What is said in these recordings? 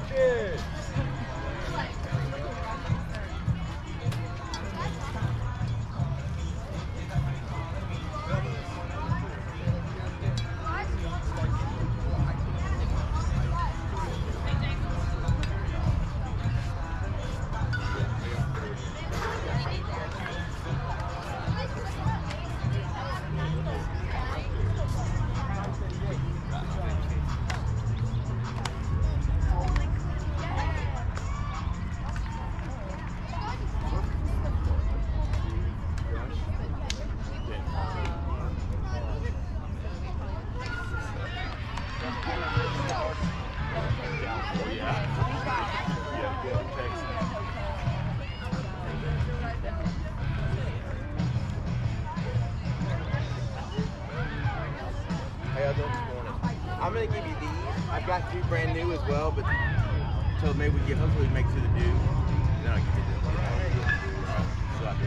Cheers. I'm gonna give you these. I've got 2 brand new as well, but so maybe we get hopefully make it to the due. Then I'll give you this. So I can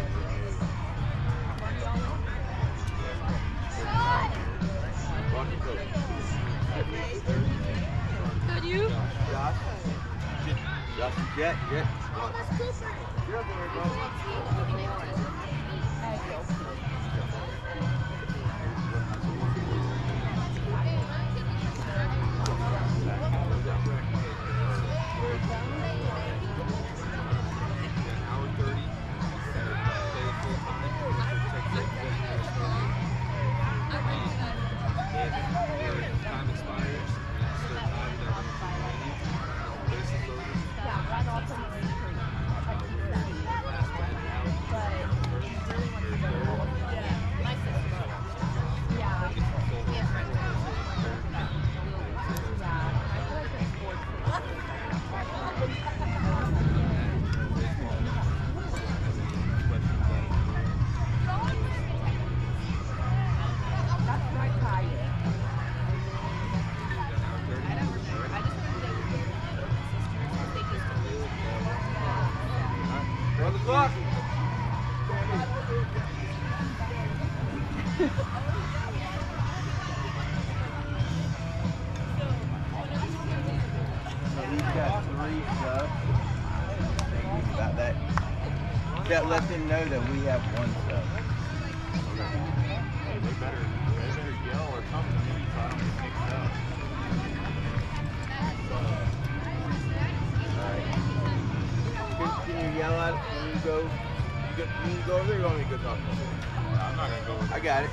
Good, you? Josh, Jet. You're up there, bud. Run the clock. So he's got 3 subs. About that. That lets him know that we have 1 sub. Hey, they better yell or come to me so I don't get kicked out. Alright. Can you yell at it when you go? You can go over there or you want me to go talk to him? I'm not going to go over I got it.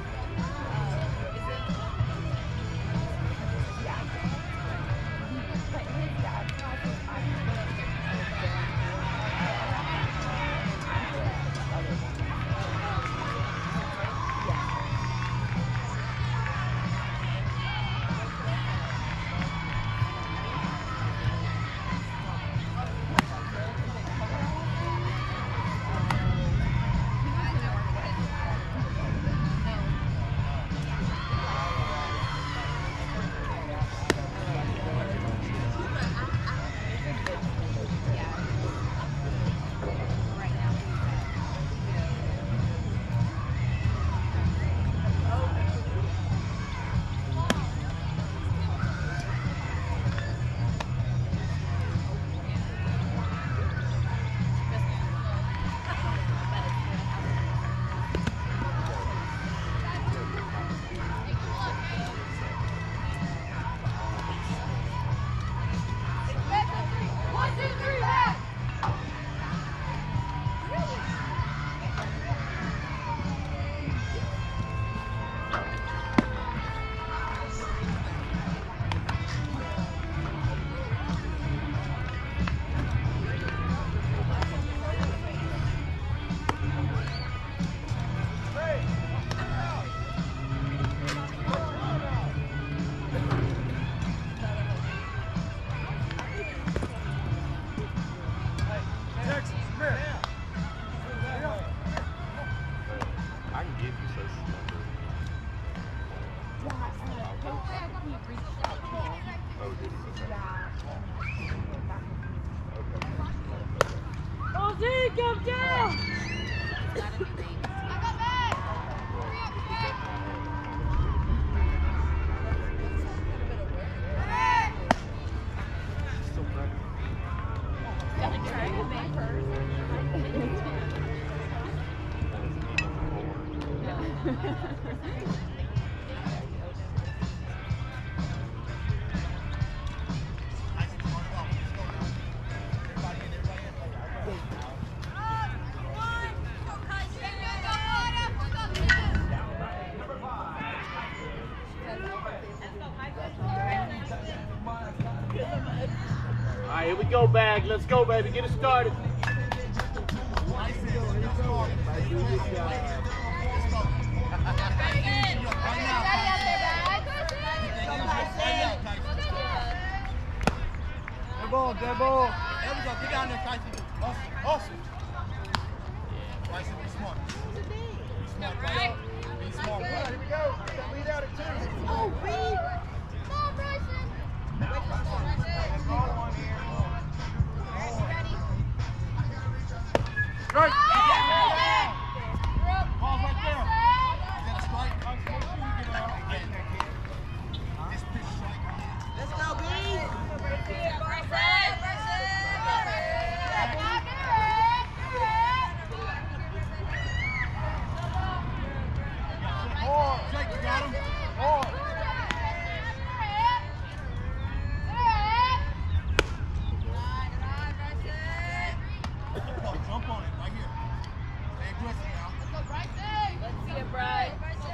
Come down! Still All right, here we go, Bag. Let's go, baby. Get it started. Dead ball. There we go. Get down there, Tyson. Awesome. Tyson, be smart. Be smart, Tyson. Be smart, bro. Here we go. Lead out at 2. Oh, Reed. Come on, Bryson. Let's go on here. Strike. Ball's right there. Is that a strike? This pitch strike. Let's go, B. Jake, you got him? Jump on it right here. Stay aggressive now. Let's see it, Bryce.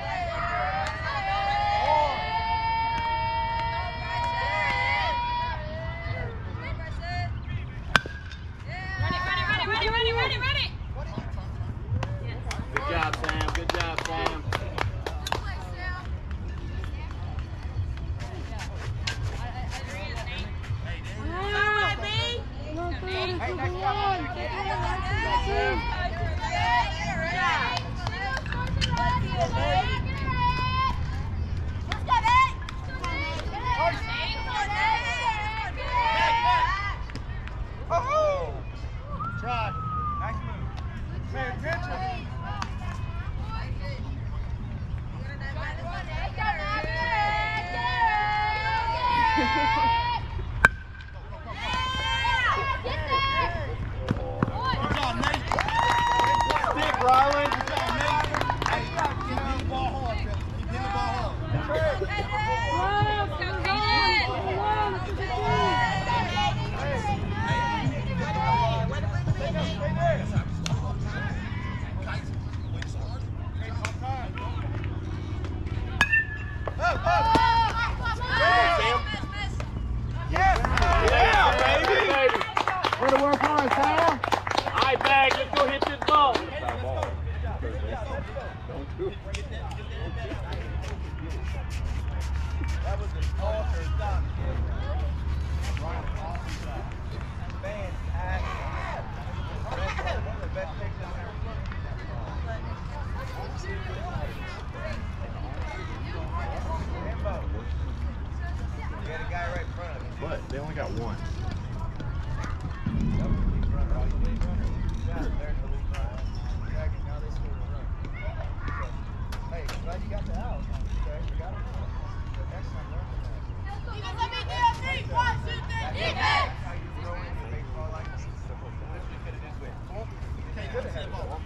Ready. Good job, Sam. Good job, Sam. Hey, nice job. Oh! Try. Nice move. Pay attention. Good job, Nate. Stick, Ryland. Good job, Nate. Hey, keep hitting the ball hard, Phil. Keep hitting the ball hard. Yeah, baby. Way to work hard, Sam. All right, Bag. Let's go hit this ball. That was an awesome stop. Fantastic. One of the best picks in there. Rambo. You had a guy right in front of you. But they only got one. That was the lead runner. Oh, you lead runner. Yeah, there's the lead runner. Dragon, now they scored a run. Hey, glad you got the out. Okay, you got it. The next time, learn from that. That's how you throw into baseball like this. Literally could have just went. Okay, good to have the ball.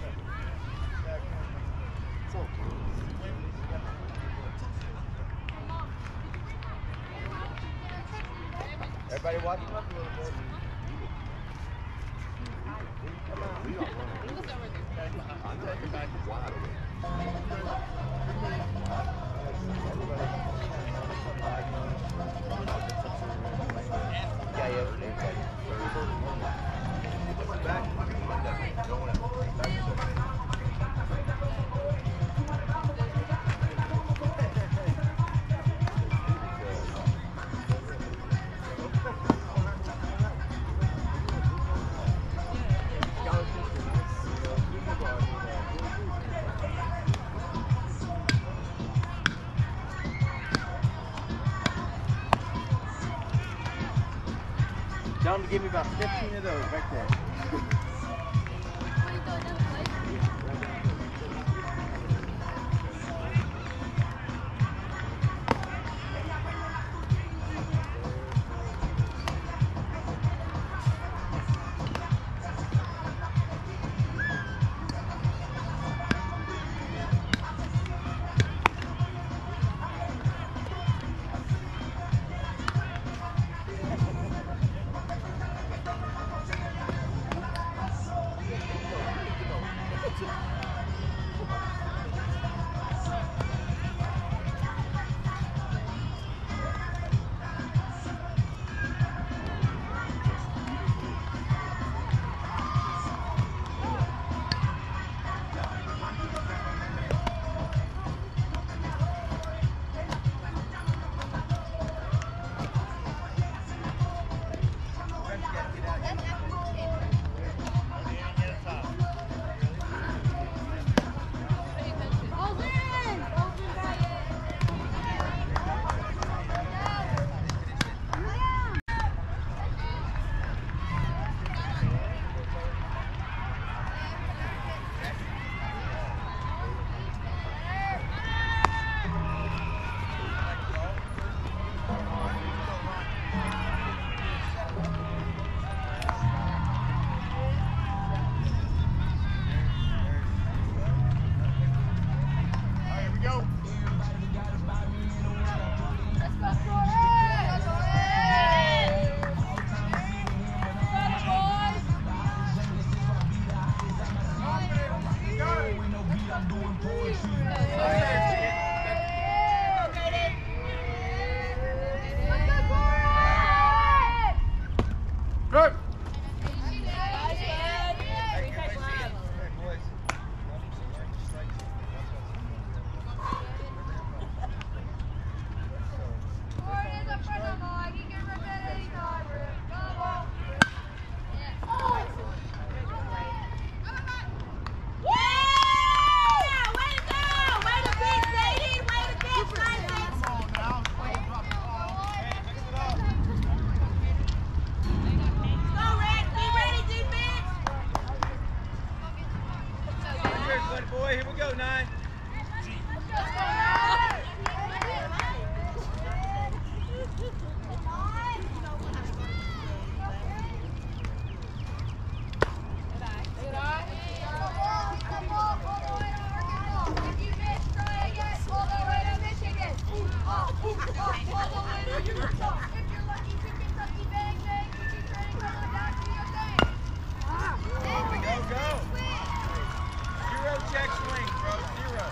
Everybody watch him up a little bit. I'm taking back the wide away. Tell them to give me about 15 of those right there. go. Good. Boy, here we go, 9. Check swing, bro. 0.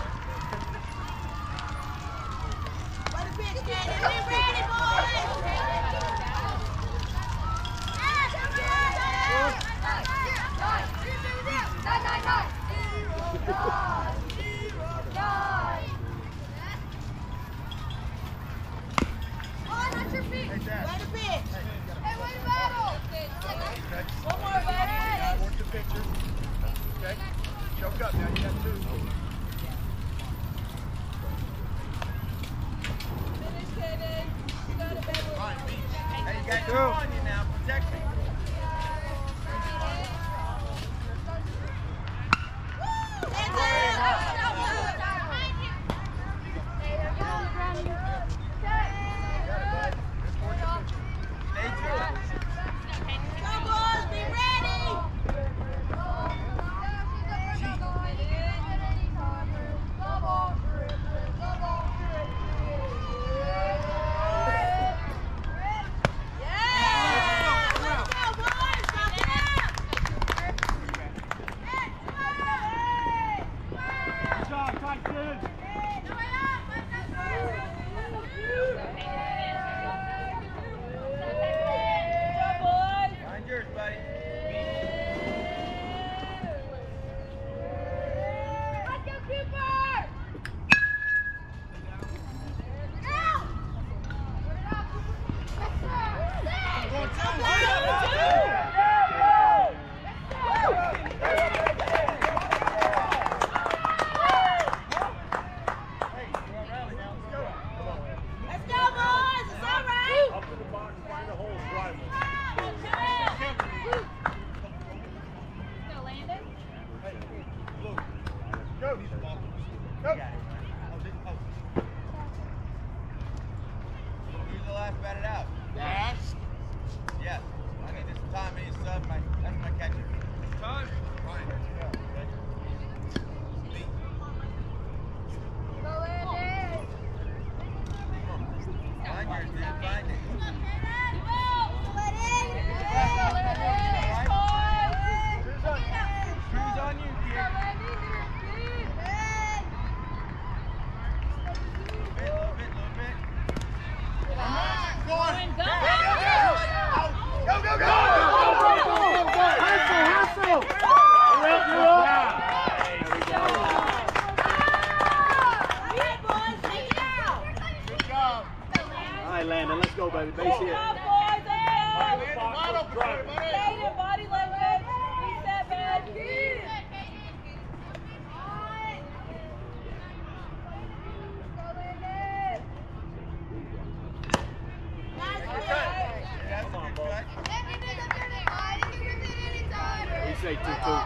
Choke up now, you got 2. Hey, you got 2 on you now. Protect me. Landon, let's go, baby. Base hit. Body language. Reset, bud. Come on, boy. We say 2-2.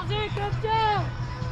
Zeke, up down.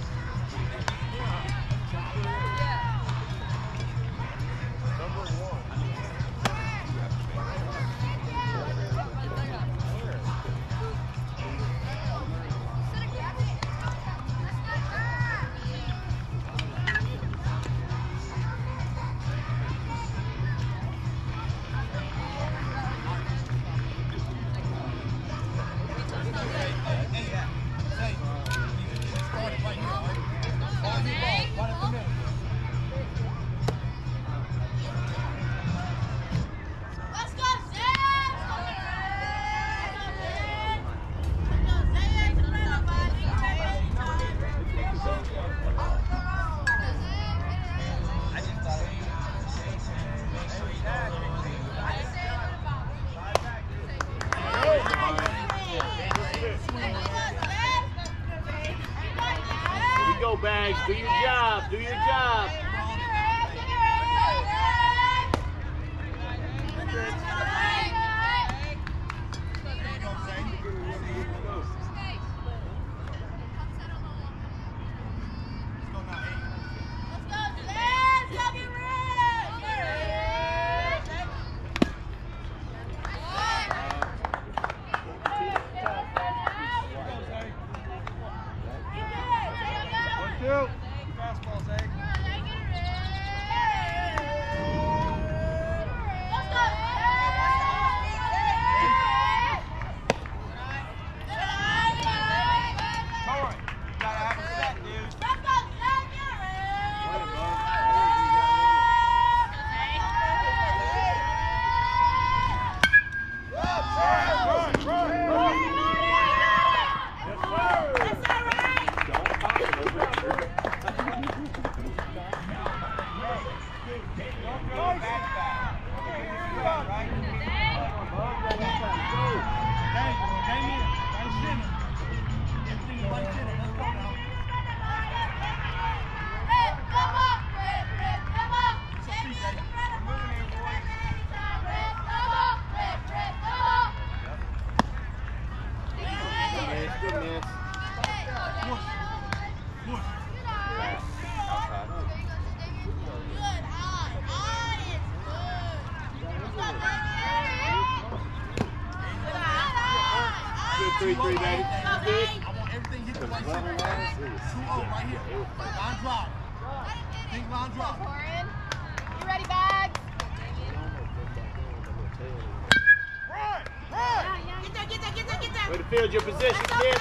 Bags, do your job, do your job. Good 3-3, baby. Good. I want everything hit the right center. 2-0 right here. Line drop. Think line drop. You ready, Bags? Run! Run! Get there. Way to field your position, kid.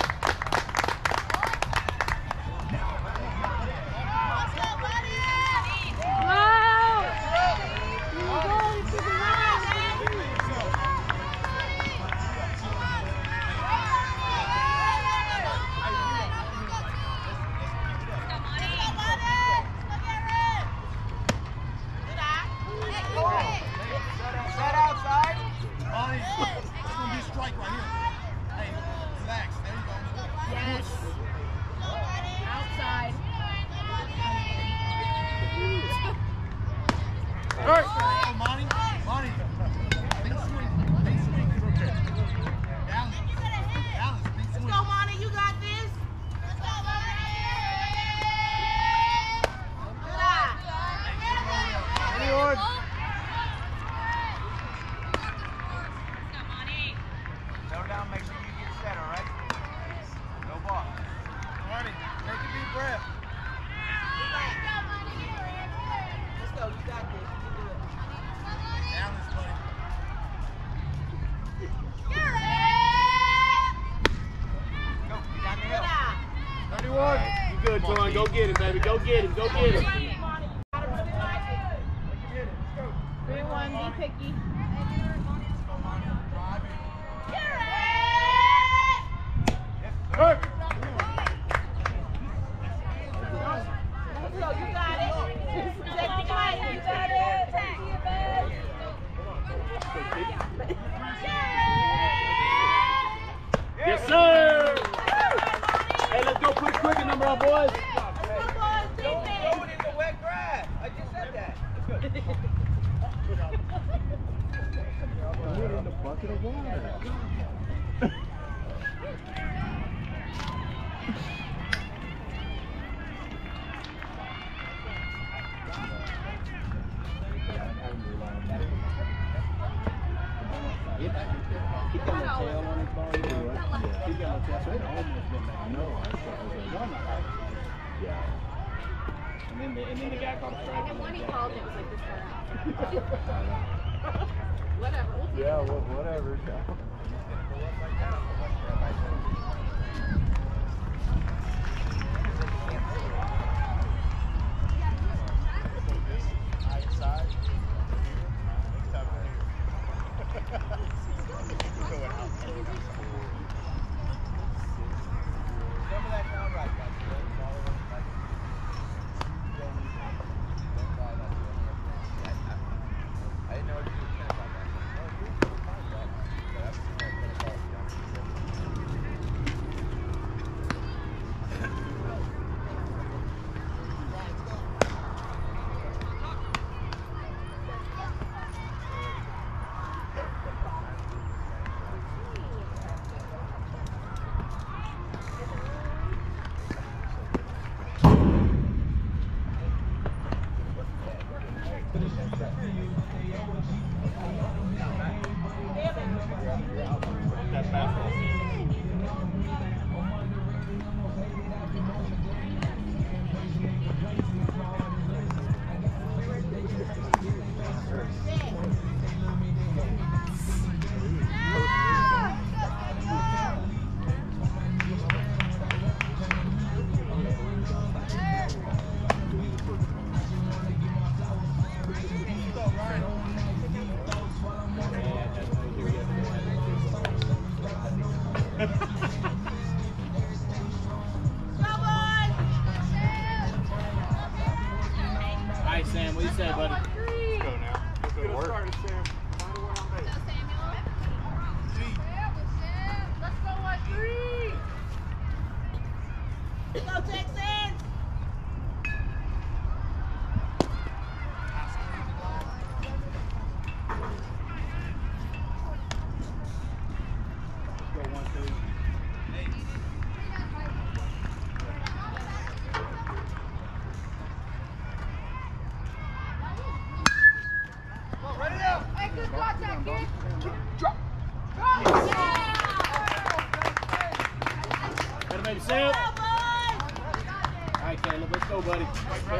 Good, Torin. Go get him, baby. Go get him. Go get him. 3-1, be picky. Hey! You got it. Take the fight. You got it. See you, babe. Yes, sir. Hey, let's go put a cricket number on, boys. Throw it in the wet grass. I just said that. Put it in the bucket of water. He got a tail on his ball. He got a tail, so it almost been back. I know. I was like, yeah. And then the guy called a strike. And when he called, it was like this far out. Whatever. Yeah, well, whatever. Sam, what do you say, buddy? Let's go now. Let's go to work. Started, Sam. Find a way on base. Let's go on 3. Go Texans! Let's go 1, 2. Better make yourself. All right, Caleb, let's go, buddy.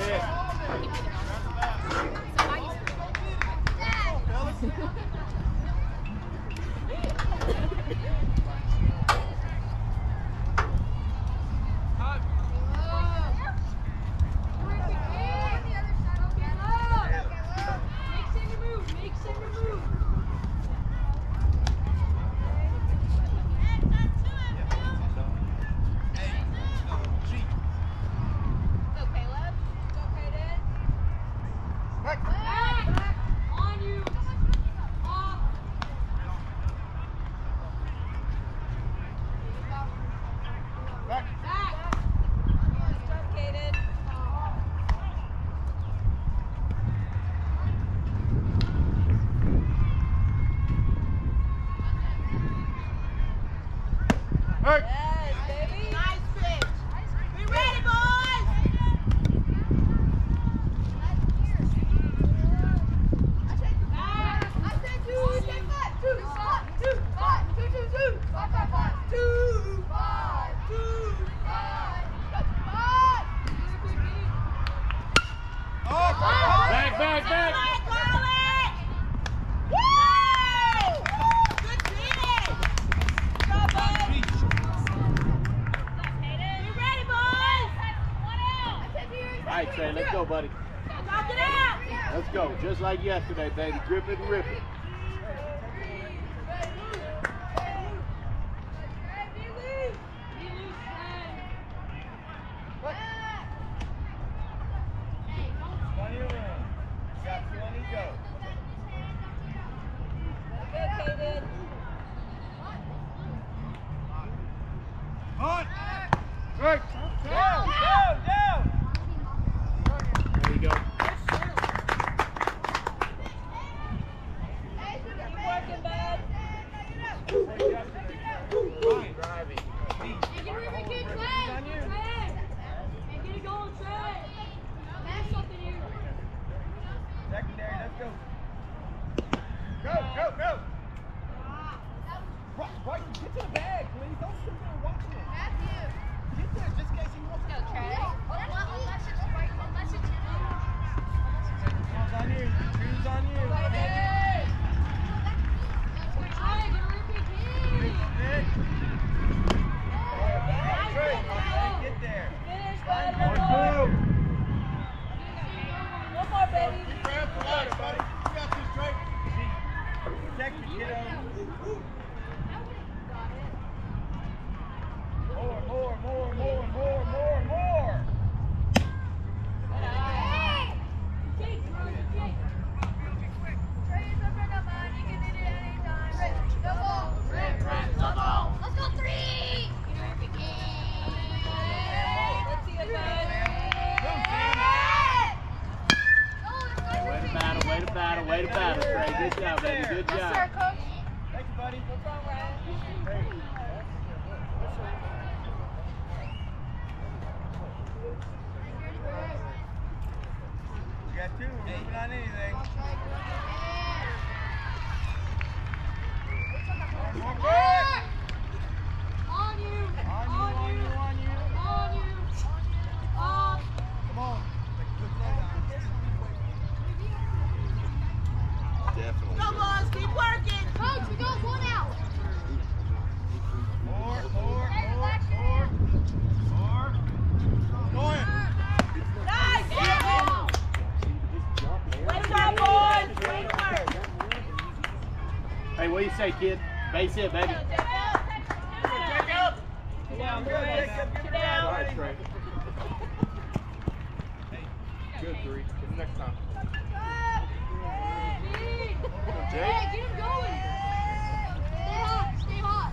Yes, baby. Nice pitch. Be ready, boys. I said 2, you said 5. 2, 5, 2, 5, 2, 2, 2, 5, 5, 5, 2, 5, 2, 5, 5. Oh, back, back, back. All right, Trey, let's go, buddy. Knock it out. Let's go, just like yesterday, baby. Grip it and rip it. Right. Down. There you go. Keep working, bud. Secondary, let's go. Go. Bryson, get to the bag, please. Don't sit there and watch him. Matthew. Get there just in case he wants to go. Unless it's right, unless it's Ball's on you. Shoes on you. Get there. Finish, One more, baby. Grab the ladder, buddy. You got this, Trey. Protect your kiddo. More. Let's go 3! Let's see it, Way to battle, Trey. Good job, baby. Good job. Yes, sir, Coach. Thank you, buddy. What's wrong, Ryan? You got 2. We're moving on anything. More quick. On you. On you. Come on. Definitely. Go, boys. Keep working. Coach, we got 1 out. More. Going. Nice. Way to go, boys. Way to work. Hey, what do you say, kid? Base hit, baby. Take up. Down, Good, boys. take up. Sit down. All right, Trey. Good 3. Get the next time. Hey, get him going. Stay hot.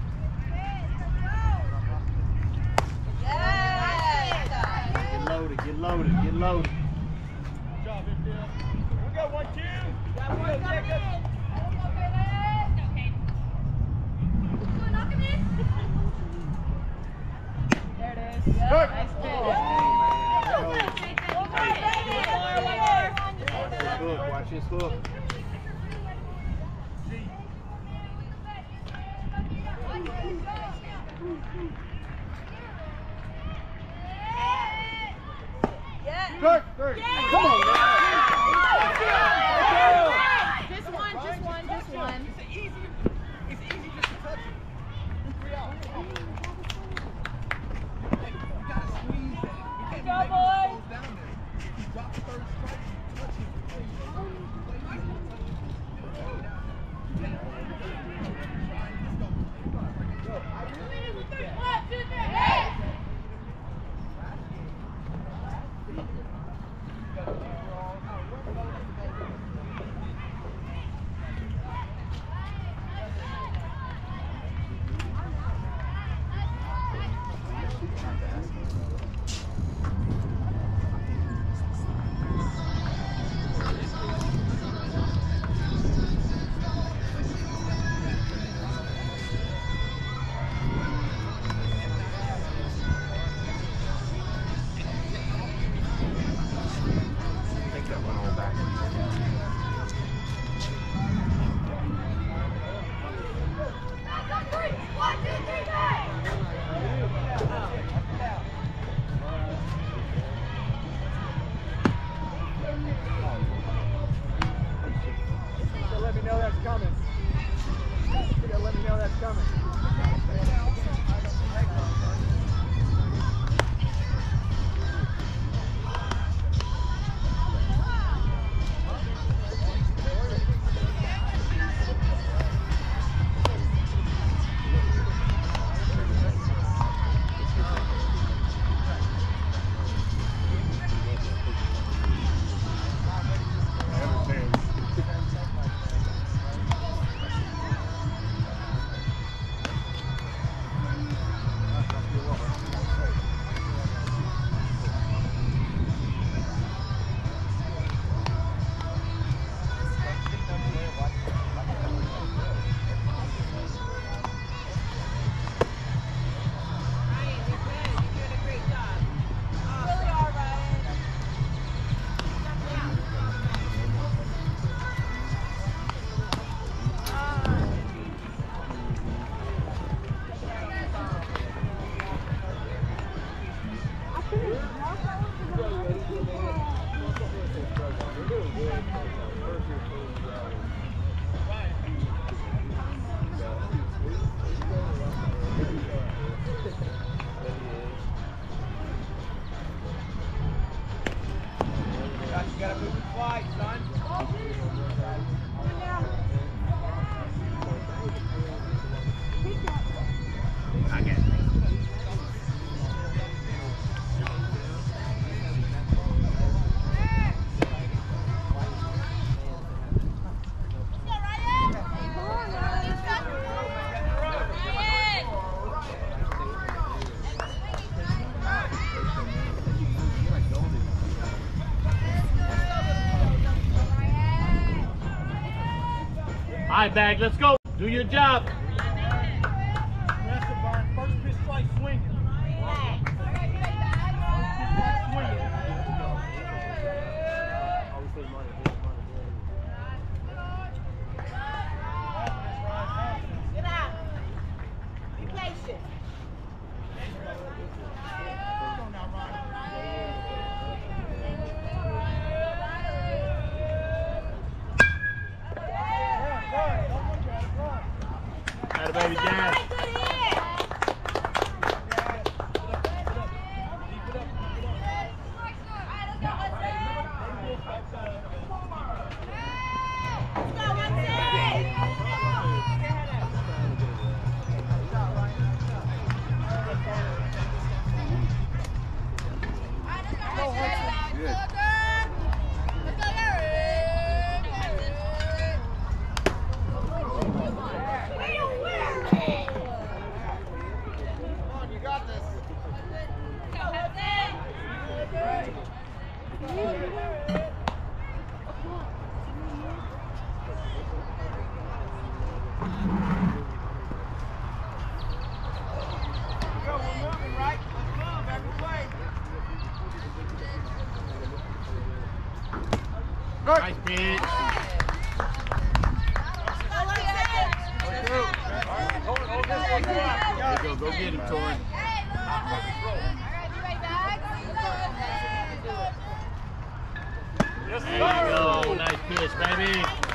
Get loaded. Good job, infield. We got 1, 2. Got one coming in. Knock him in. There it is. Nice pitch. Watch this hook. Good. Come on, man. Just one. It's easy just to touch it. 3 out. Hey, you gotta squeeze that. You can't Go, boys. down there. You drop the 3rd strike, you touch it. All right, Bag, let's go. Do your job. First pitch strike swinging. Get out. Be patient. Atta baby, Jazz. Nice pitch. Go get him, Torrin. There you go. Nice pitch, baby.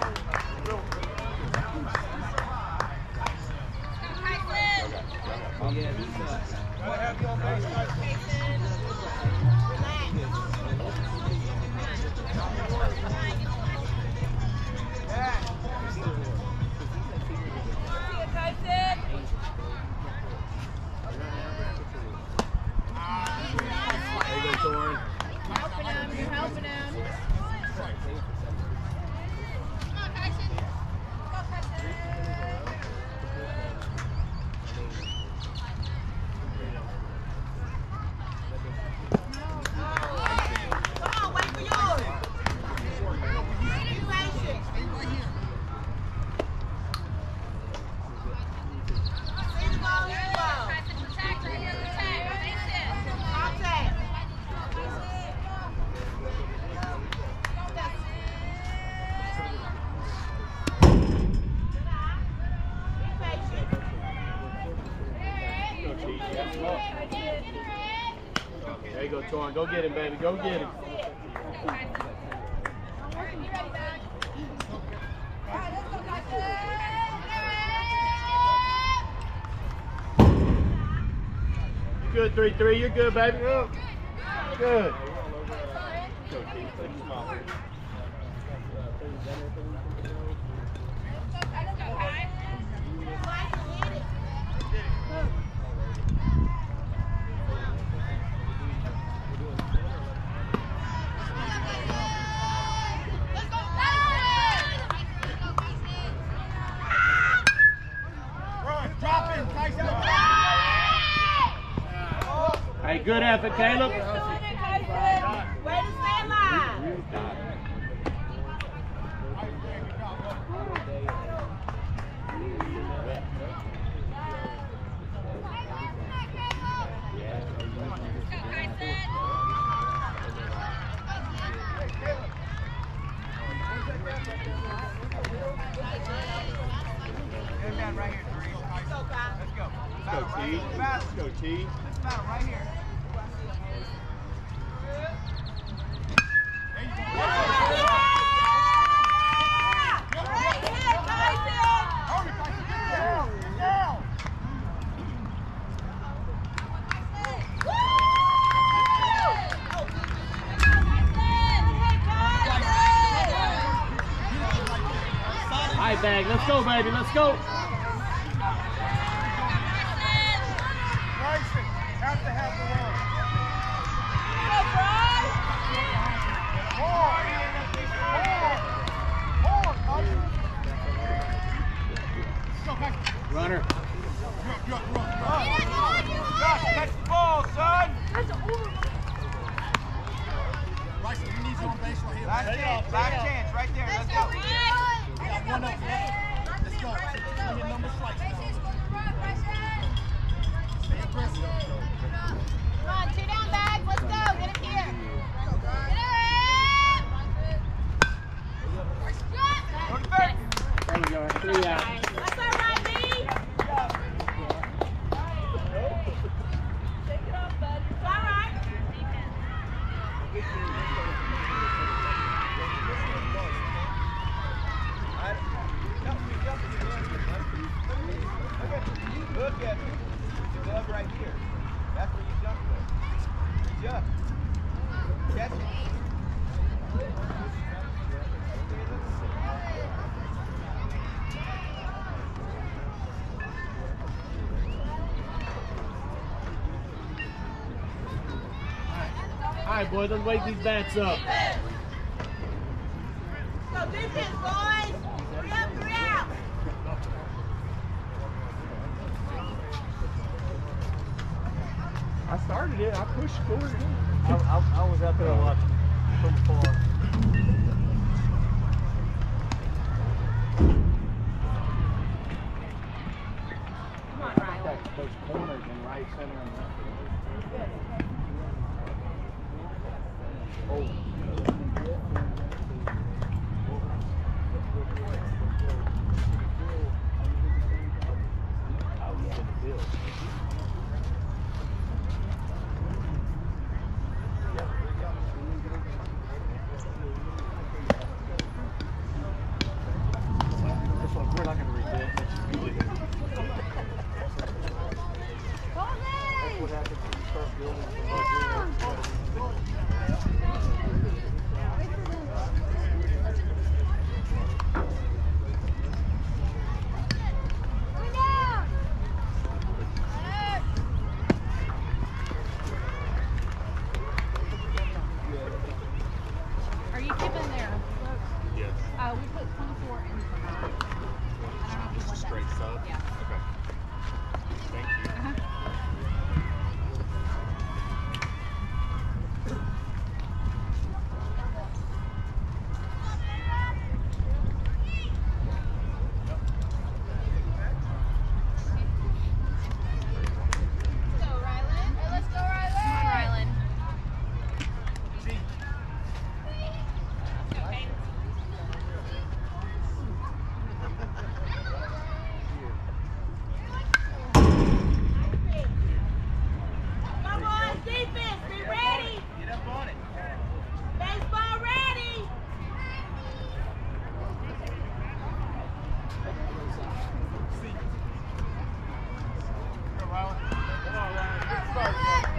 There you go, Torrin. Go get him, baby. Go get him. You're good, 3-3. You're good, baby. Good. Hey, good effort, Caleb. Way to stay alive. Right here, Therese. Let's go. Let's go, T. Let's go, T. Let's battle right here. All right, Bag. Let's go, baby. Let's go. Have to have the one. Runner. Josh, catch the ball, son. Bryson, you need you on base right here. Last chance right there. Let's go. One up. Come on, 2 down bags. Let's go. Get him here. There we go. 3 out. That's all right, Lee. Shake it off, bud. It's all right. Look at me. The glove right here. That's where you jump from. Jump. Catch it. All right, boys, let's wake these bats up. Go defense, boys. 3 up, 3 out. I started it. I pushed forward. I was out there watching from afar. Come on, Riley. Those corners in right, center, and left. Oh. We're not going to read that. That's good. That's what happens when you start building Are you keeping there? Yes. We put 24 in for her. I don't know if you want Straight that. sub? Yeah. Okay. Thank you. Let's go, Rylan. Hey, let's go, Rylan. Come on, Rylan. Okay. Come on, defense, be ready. Get up on it. Baseball ready. Come on, Ryan.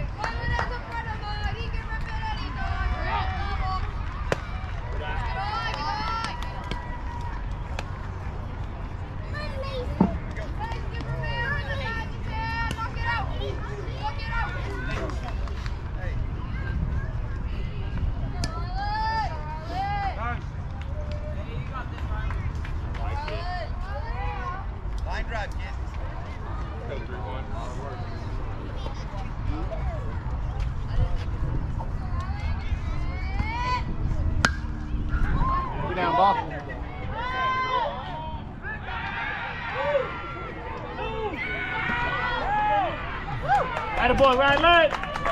Line drive, kid. Go 3-1. Get down, ball. Attaboy, right leg.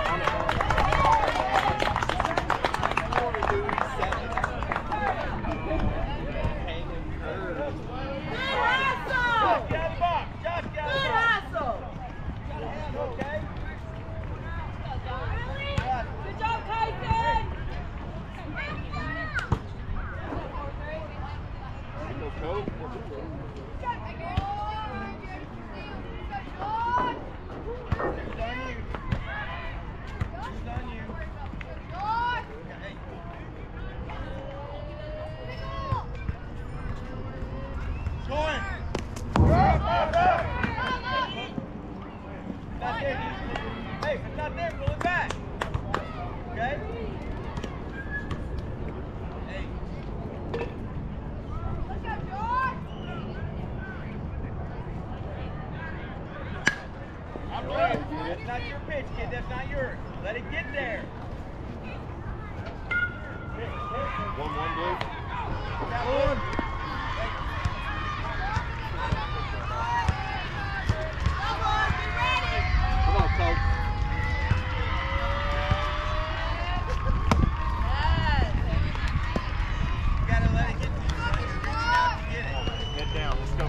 Get out of the box. Josh, get out of the box. Okay. Good job, Tyson. Go, Coach. Who's on you? Who's on you? Hey. Scoring. Not there, dude. Hey, if it's not there, pull it back. Okay? Hey. That's not your pitch, kid. That's not yours. Let it get there. 1-1, Blue. That one. Let's go.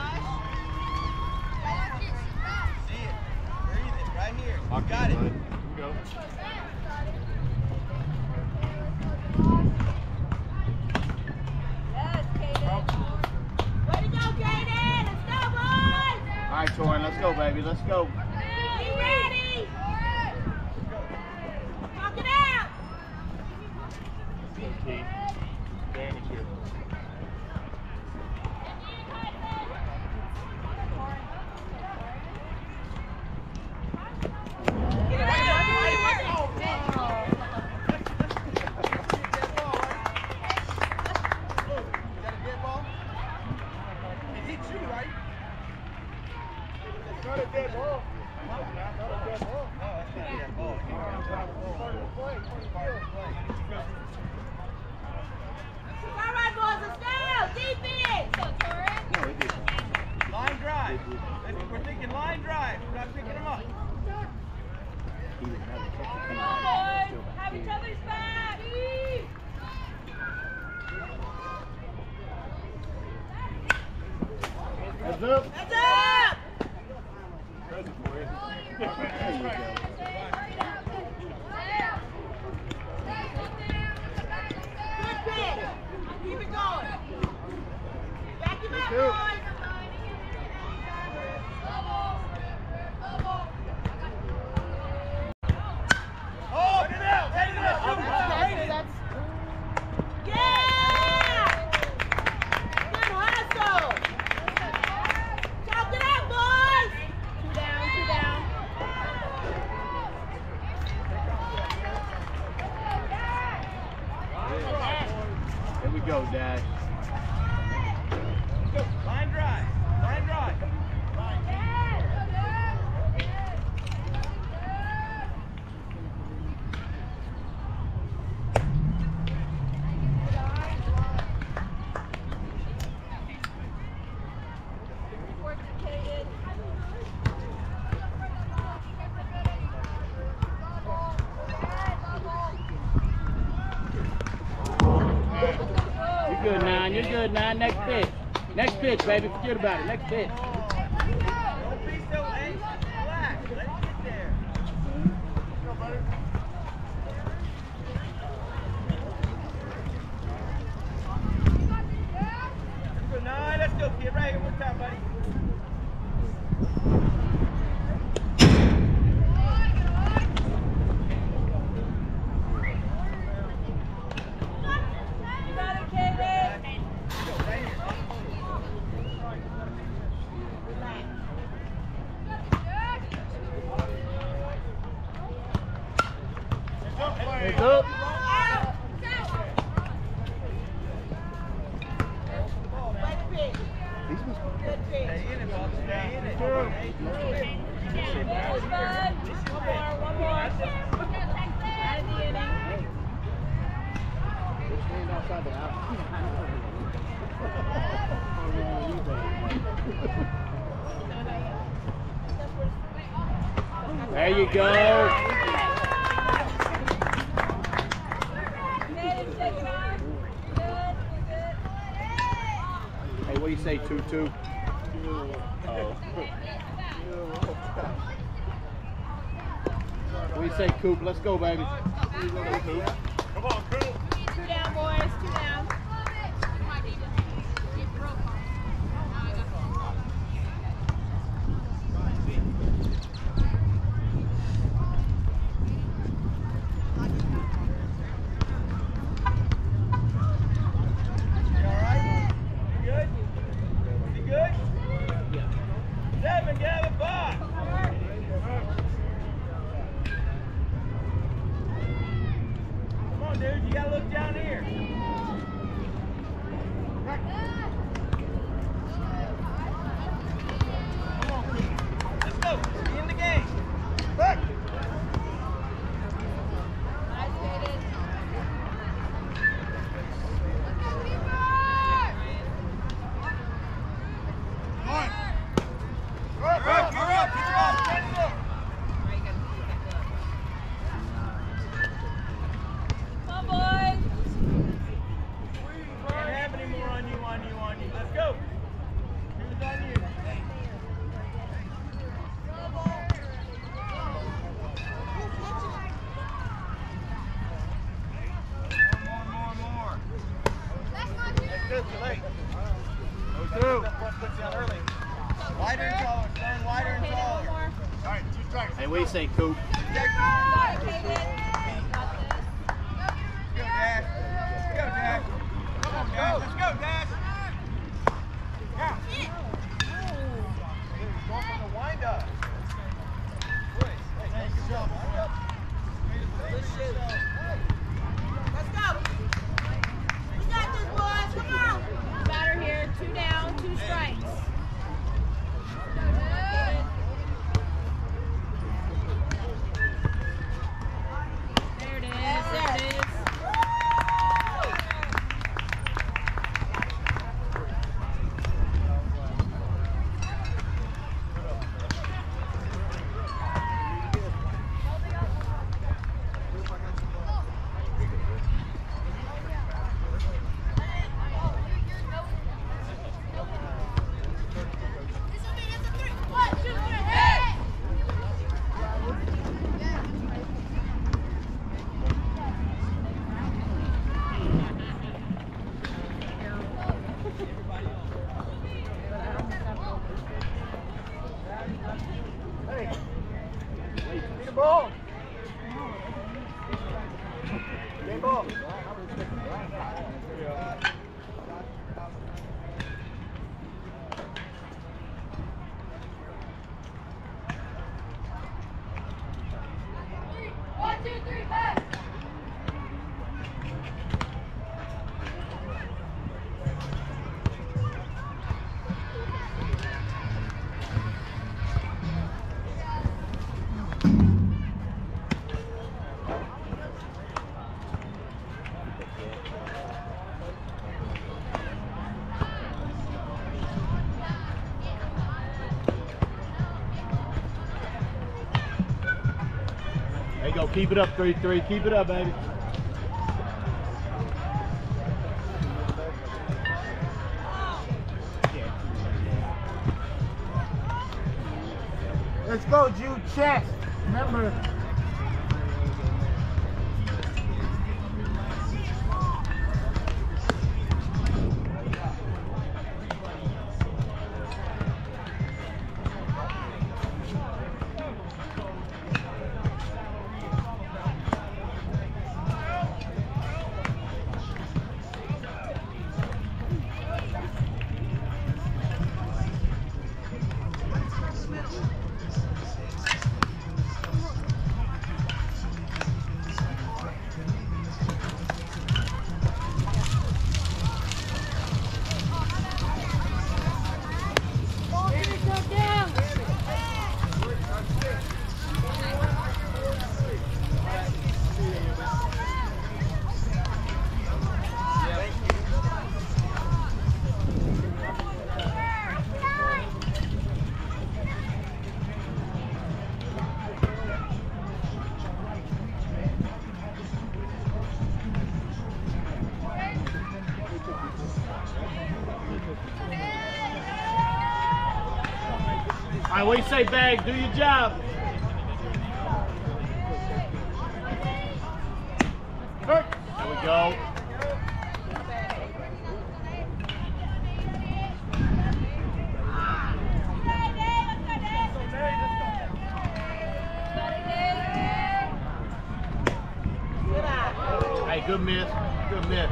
See it. Breathe it right here. I'll Got it. Bud. Go. Way to go, Kaden! Let's go, boys! All right, Torin, let's go, baby. Let's go. Be ready! Talk it out! Key. Danny's here. All right, boys, let's go! Defense! Line drive. We're thinking line drive. We're not picking them up. Come on, boys! Have each other's back! Heads up. Heads up! Present for you. There you go. Good pitch! Keep it going! Back him up, Two. boys! Oh, get it out. Head it out. Yeah! Good hustle! Talk it out, boys! Two down, two down. There we go, Dad. Let's go. Line drive. Line drive. You're good, Nine. You're good, Nine. Next pitch. Next pitch, baby. Forget about it. Next pitch. Don't be so anxious. Relax. Let it get there. Let's go, 9. Let's go, kid. Right here. One time, buddy. You got it, Kaden. Heads up. Out! Way to pitch. Good pitch. Stay in it, Bob. Stay in it. Yes, bud. One more. Out of the inning. Stand outside the house. There you go. Kaden, shake it off. Good, good. Hey, what do you say, 2-2? What do you say, Coop? Let's go, baby. Come on, Coop. Two down, boys. Two down. You all right? You good? You good? 7, get out of the box. Come on, dude. You got to look down here. Wider and taller, son. Wider and taller. All right, 2 strikes. Hey, what do you think, Coop? Go, Dash. Go, Dash. Come on, Dash. Let's go, Dash. Yeah. Go for the wind up. Hey, good job. Let's go. We got this, boys. Come on. Batter here, 2 down, 2 strikes. There it is, there it is. Get the ball. Game ball. One, two, three, pass. There you go. Keep it up, 3-3. Keep it up, baby. Let's go, Jude. Chest. Remember. All right, what do you say, Bag? Do your job. There we go. Hey, good miss. Good miss.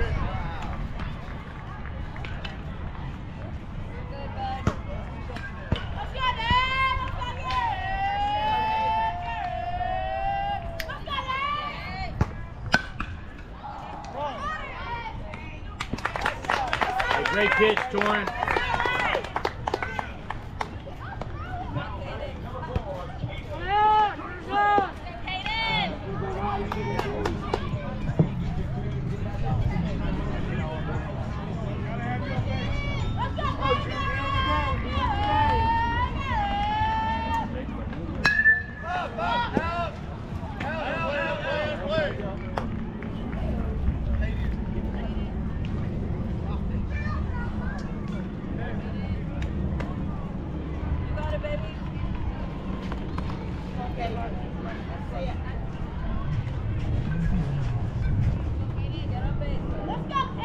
Great pitch, Torrin.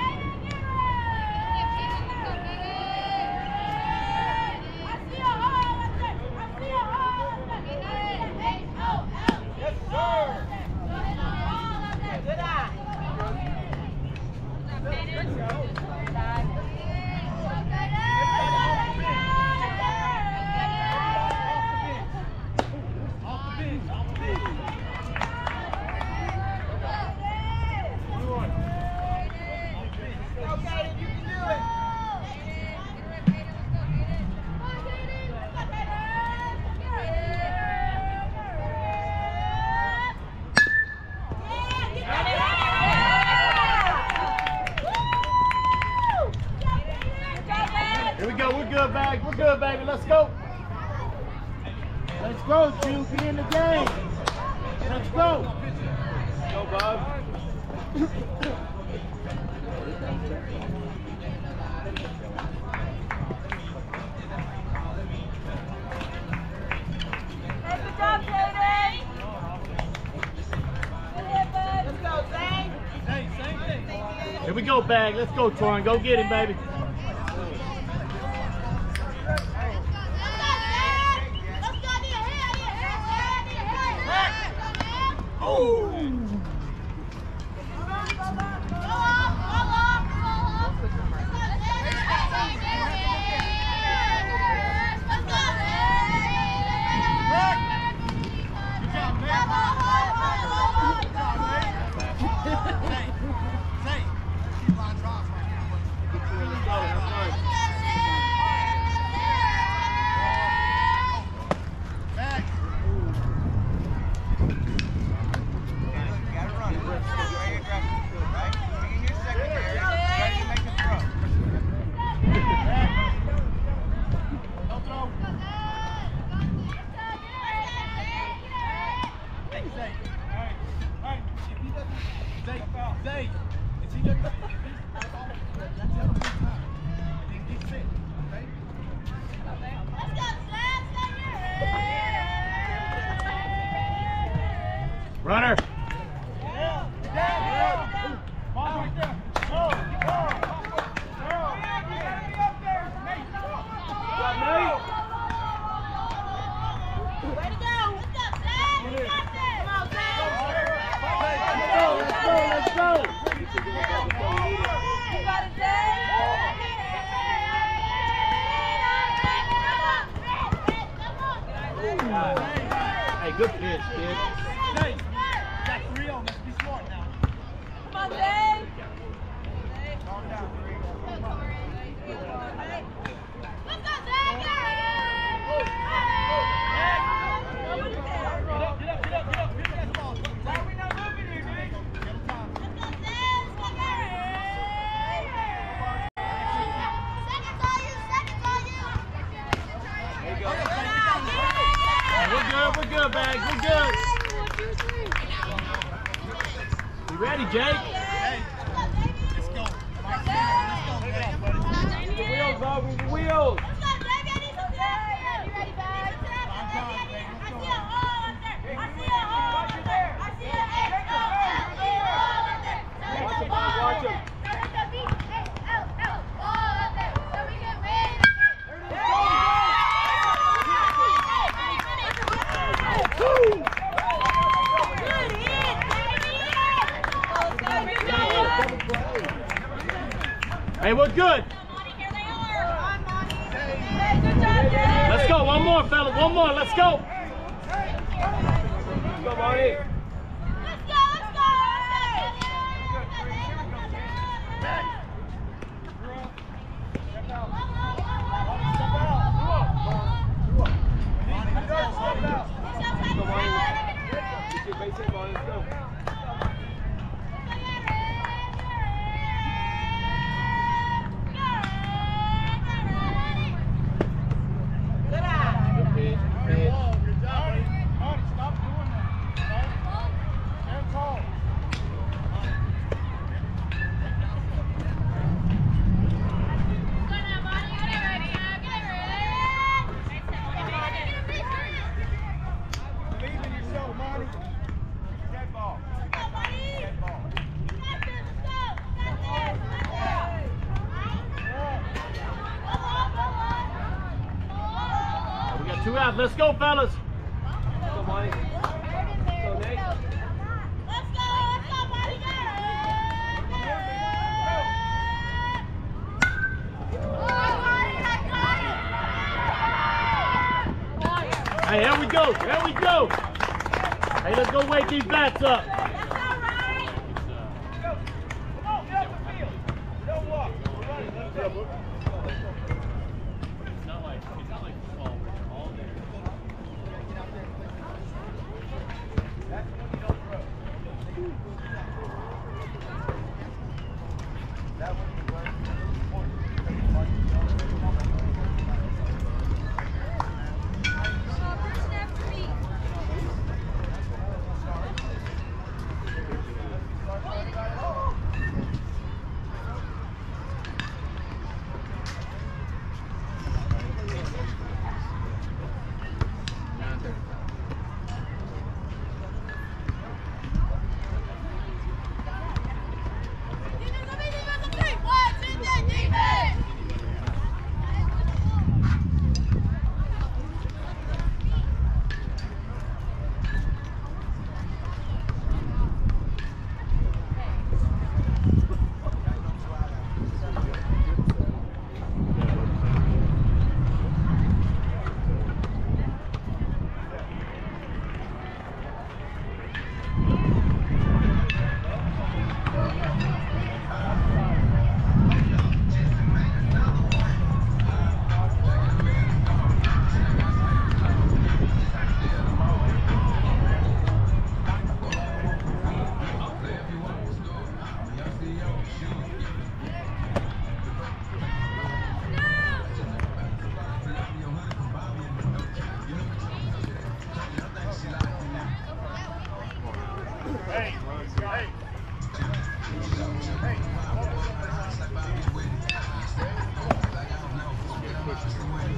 I see a hole. good, baby. Let's go. Let's go, Q. Be in the game. Let's go. Go, Bob. Good job, Jaden. Good hit, bud. Let's go, Zane. Here we go, Bag. Let's go, Torrin. Go get him, baby. Runner. Let's go. Hey, good pitch, kid. Got 3 on. Let's be smart now. Come on, Zane. Calm down, 3. Let's go, Zane. Get up. Get that ball. Why are we not moving here, dude? Get a time. We're good, Bags. We're good. You ready, Jake? Hey, let's go. Let's go, buddy. The wheels, Bob. The wheels. Watch him. Hey, we're good. Let's go. One more, fella. One more. Let's go. Let's go, Marty. Get your base hit, Marty. Let's go. We got 2 out. Let's go, fellas. Let's go, Marty. Let's go, Nate. Hey, here we go. Here we go. Hey, let's go wake these bats up.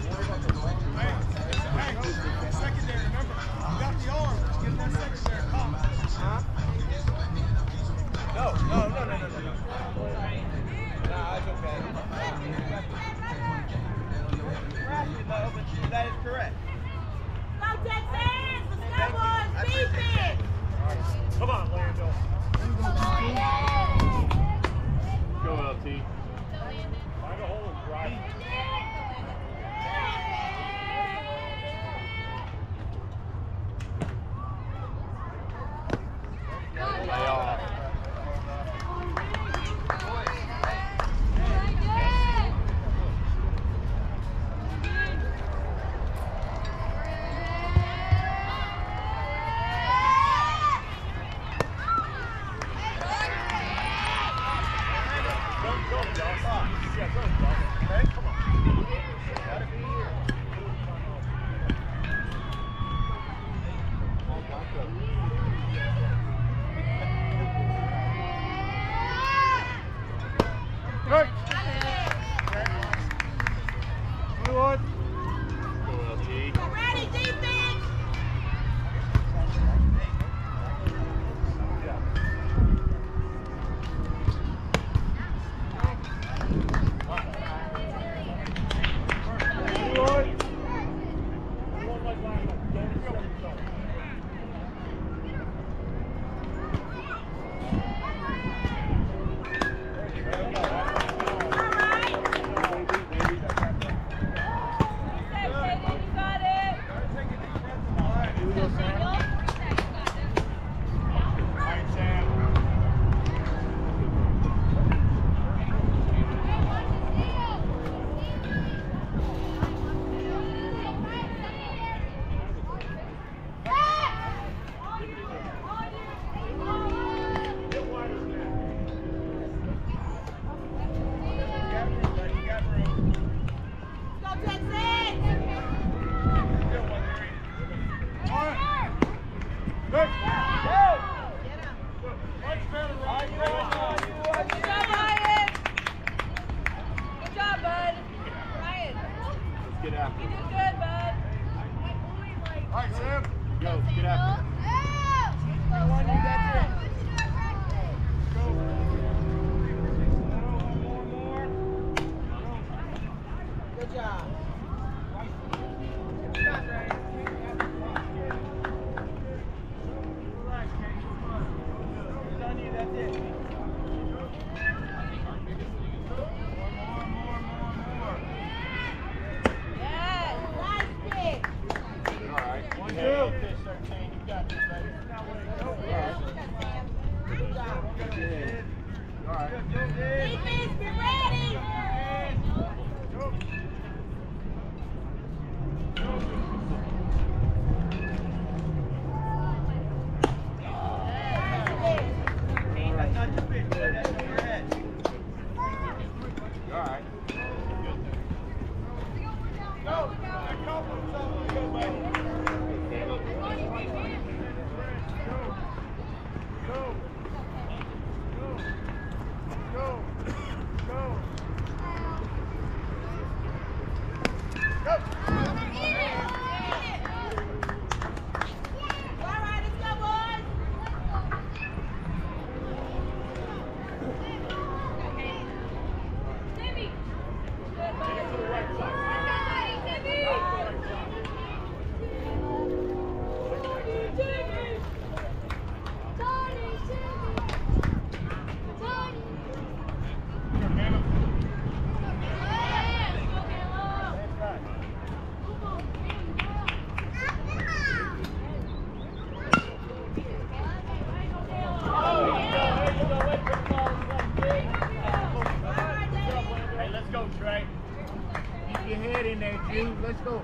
Secondary, remember? You got the arm. Get that secondary. Huh? No. Nah, that's okay. But that is correct. Go Texans! Let's go, boys! Defense! Come on, Lando. Go LT. Find a hole and drive. Lay off. Ready, defense! Get after You it. did good, bud. All right, Sam. Go, get after it. Good job. Yes, nice kick. All right. One, Yeah. two. You got this, baby. Good job. All right. Defense, be ready. That's not your pitch, boy. That's on your head. All right. Go. That confidence on you, go, baby. Go. All right, let's go, boys. Timmy. Good, bud. Hey, let's go, Trey. Keep your head in there, Jude. Let's go.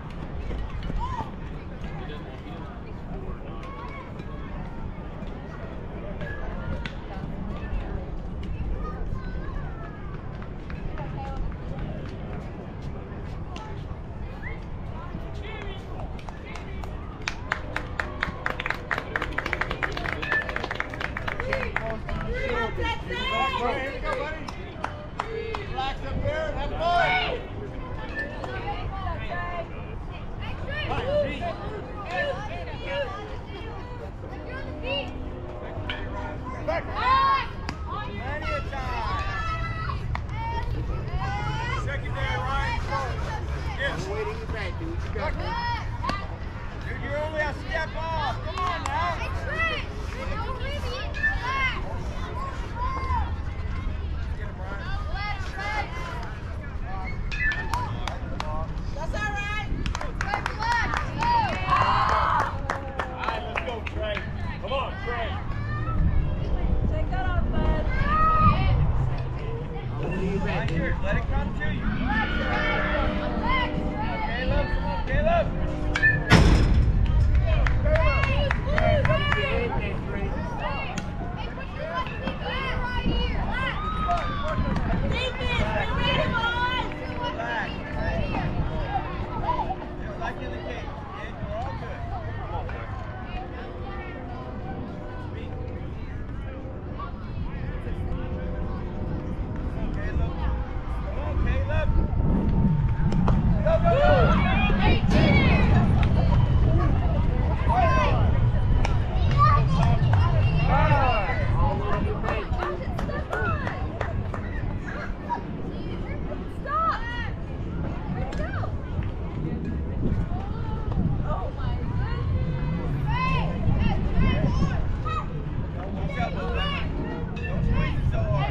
Here we go, buddy. Relax up there and have fun. Do what you got. Dude, you're only a step off. Come on now. That's all right. All right, let's go, Trey. Come on, Trey. Take that off, bud. Right here. Let it come to you. Caleb, come on, Caleb. Like in the cage, kid. We're all good. Come on, boy. Speak. Come on, Caleb. Go, go, go. Stop! Where'd it go? Oh my Watch out, Bo. Don't squeeze it so hard.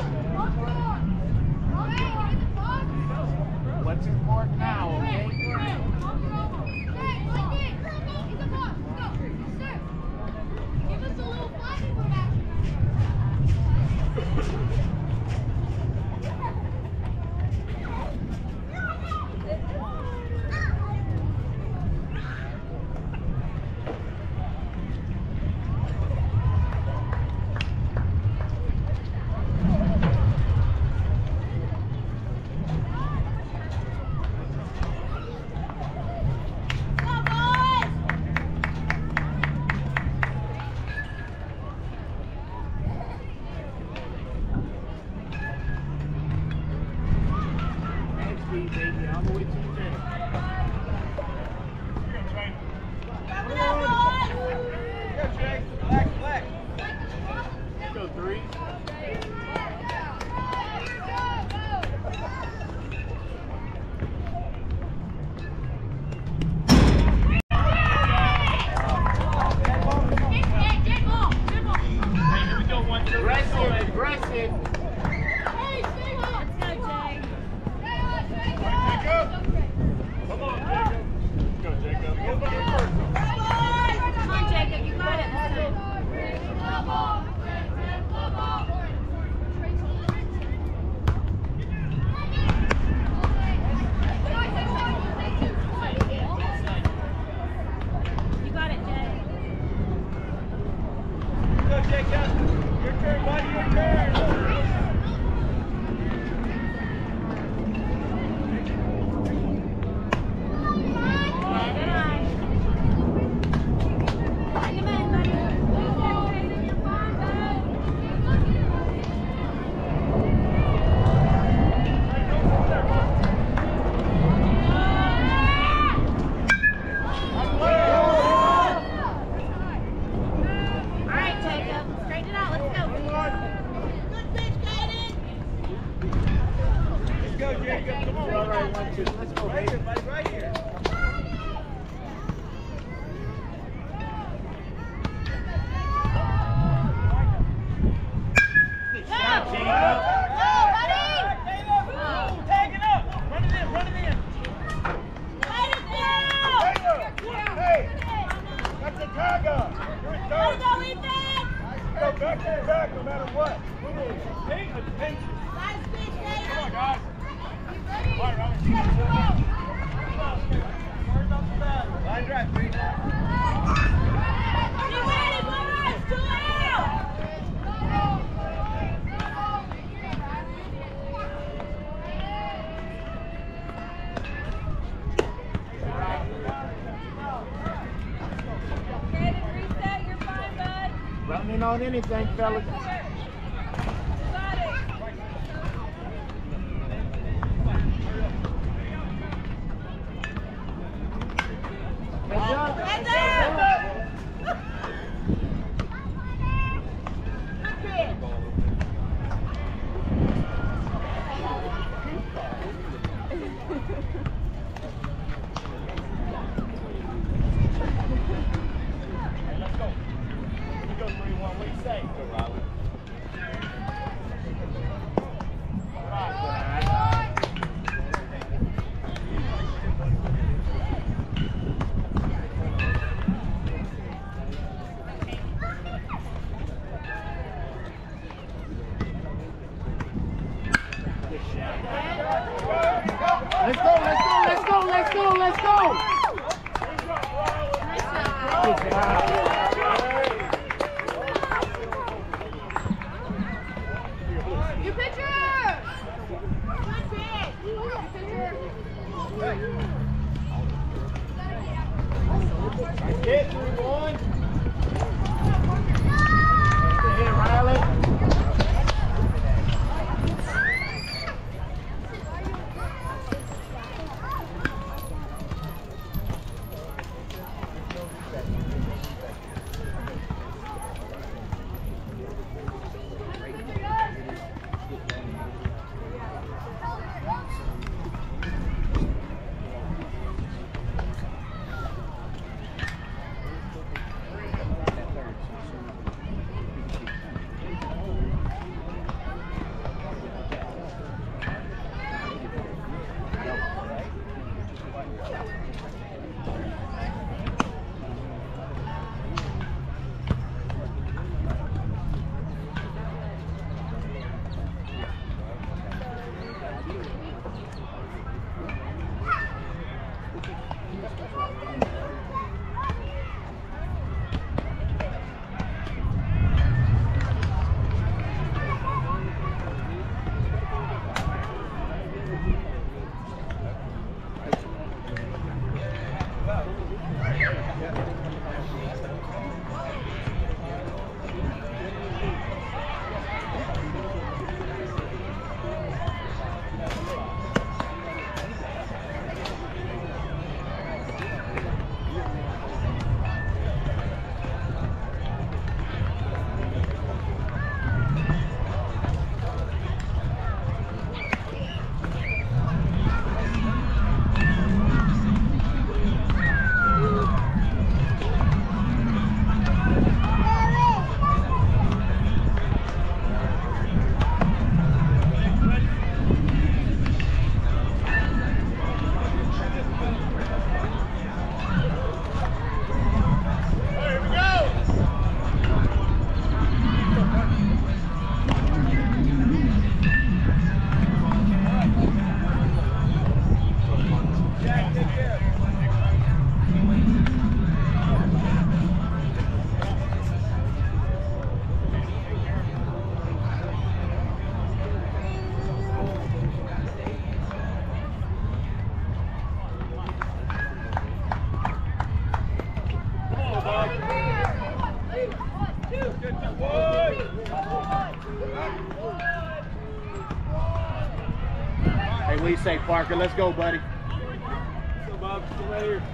What's important now, okay? Give us a little flash for that. Next week, baby, all the way to the finish. Go, Jay. Black, black. Let's go, 3. Hey, here we go, 1, 2. Aggressive, aggressive. Come on, Jacob. Let's go, Jacob. Go for your first one. Come on, Jacob, you got it this time. You got it, Jay. Go, Jacob. Your turn, buddy. Your turn. Good eye. Bring him in, buddy. You're fine, bud. All right, Jacob. Straighten it out. Let's go. Good pitch, Kaden. Let's go, Jacob. Come on. All right, 1, 2. Let's go, Right baby. here, buddy. Right here. Good shot, Jacob. Tag it up. Run it in. Run it in. Let it go. Hey, that's a tagger. You're in Let it third. go, Ethan. Go back to the back no matter what. Take a pinch. Nice pitch, Come on, Kaden. guys. All right, Robert. Line drive, 3. Get ready, boys. 2 out. Kaden, reset. You're fine, bud. Running on anything, fellas. Got it. Heads up. Heads up. Good pitch. Get through one. Hit it, Riley. Hey, what do you say, Parker? Let's go, buddy. Let's go, Bob. Come right here.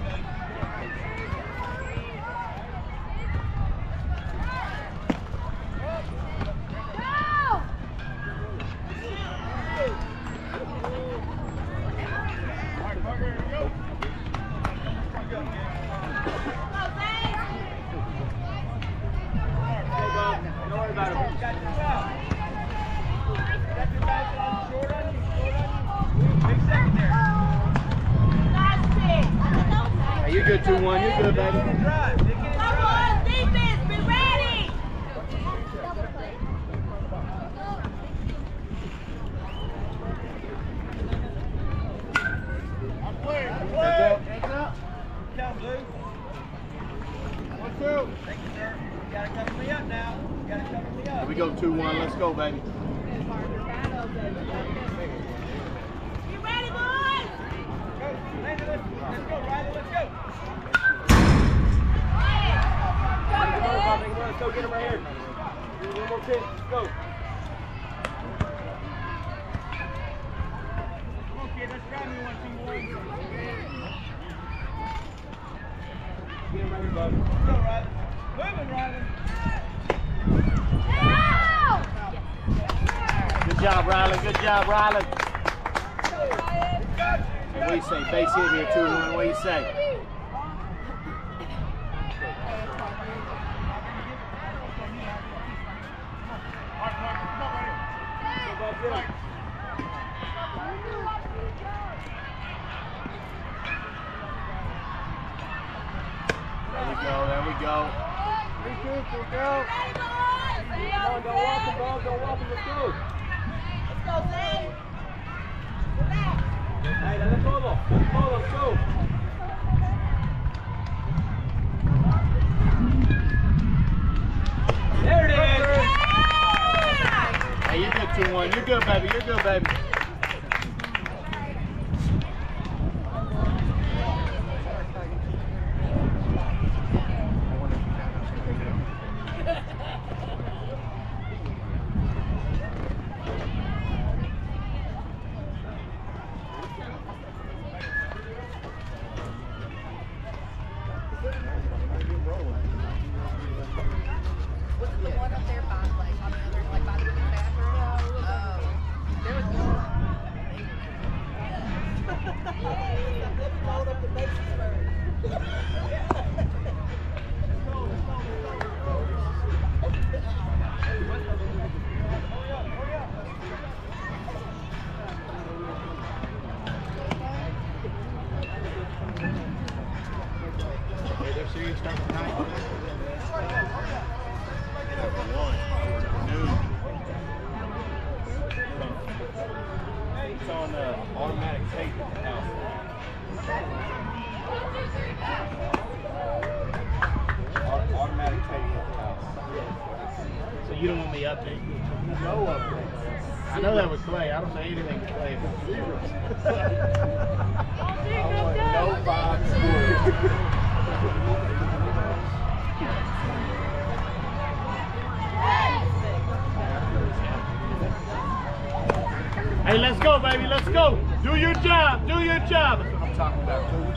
Hey, you're good, 2-1. You're good, baby. Come on, defense, be ready. Hands up. Count, Blue. 1-2. Thank you, sir. You gotta cover me up now. You gotta cover me up. Here we go, 2-1. Let's go, baby. You ready, boys? Go, Landon, let's go, Riley, let's go. Let's go get him right here. One more pitch. Let's go. Come on, kid, let's grab me 1-2-1. Get him right here, Bob. Let's go, Riley. Moving, Riley. Good job, Riley. Good job, Riley. Hey, what do you say? Base hit here, 2-1. What do you say? There we go. 3-2, go. Come on, don't walk him, Bob. Don't walk him. Let's go. Let's go, Zay. Relax. Hey, dale todo. Todo, let's go. There it is. Hey, you're good, 2-1. You're good, baby. You're good, baby. Was it the one up there by, like, on the other, like, by the bathroom? Oh. There was one. Let me load up the bases first. Hey, their series starts tonight. It's on automatic tape at the house. Automatic tape at the house. So you don't want me updating? No updates. I know that was Clay. I don't say anything to Clay about zeros. I want no 5 scores. Hey, let's go, baby. Let's go. Do your job. Do your job. That's what I'm talking about, coach.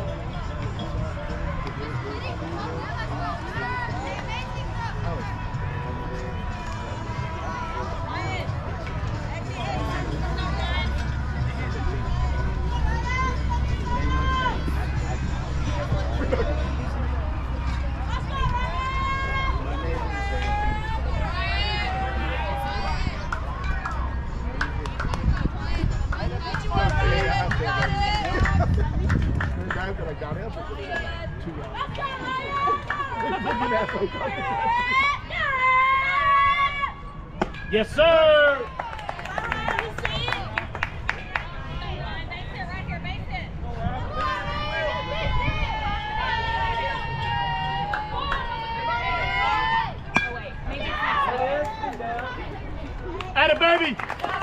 Yes, sir. Atta baby.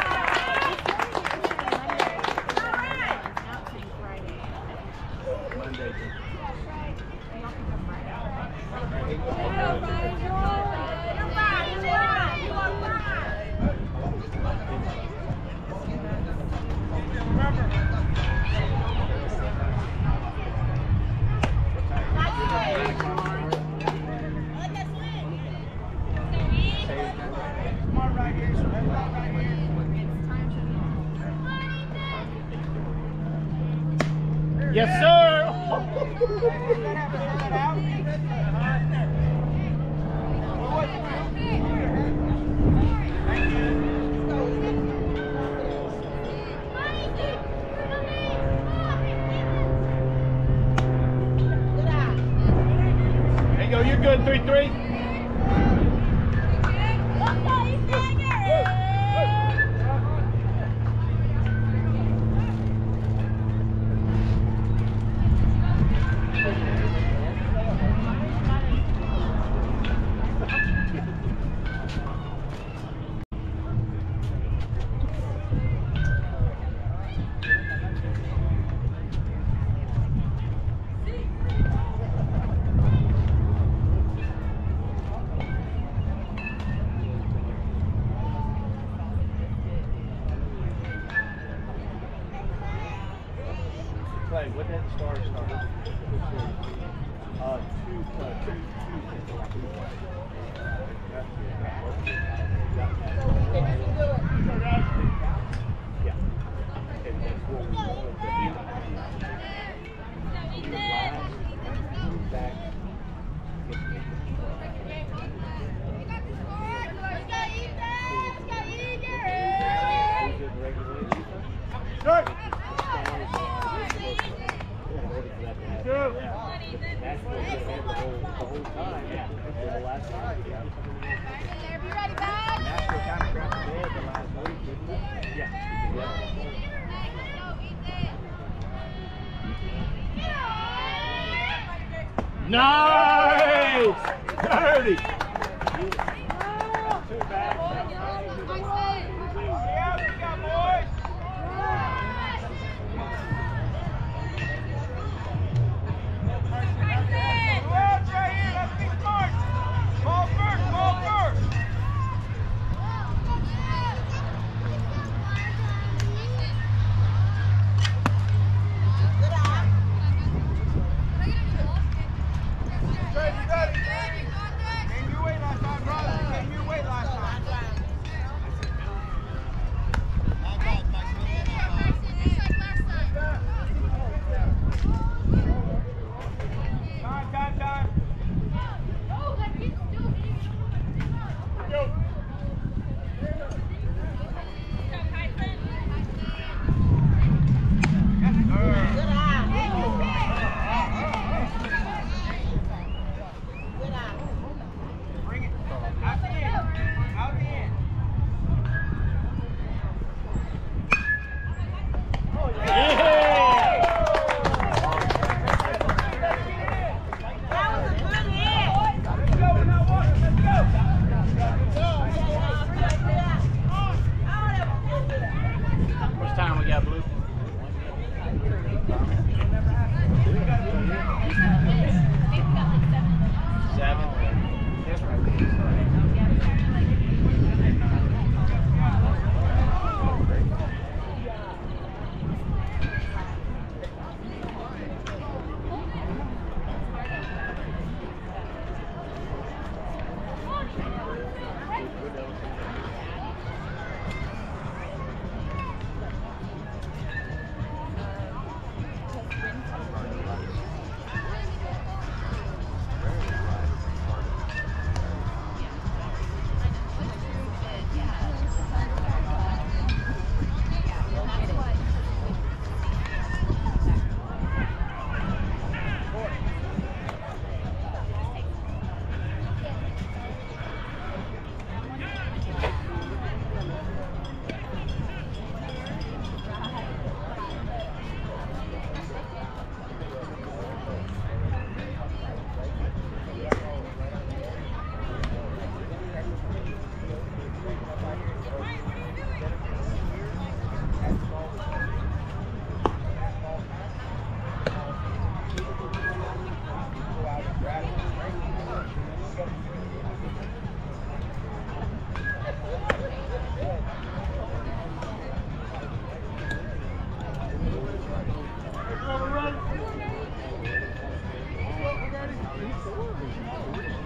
Yes, sir. There you go. You're good. 3-3. Clay, what did the start? 30.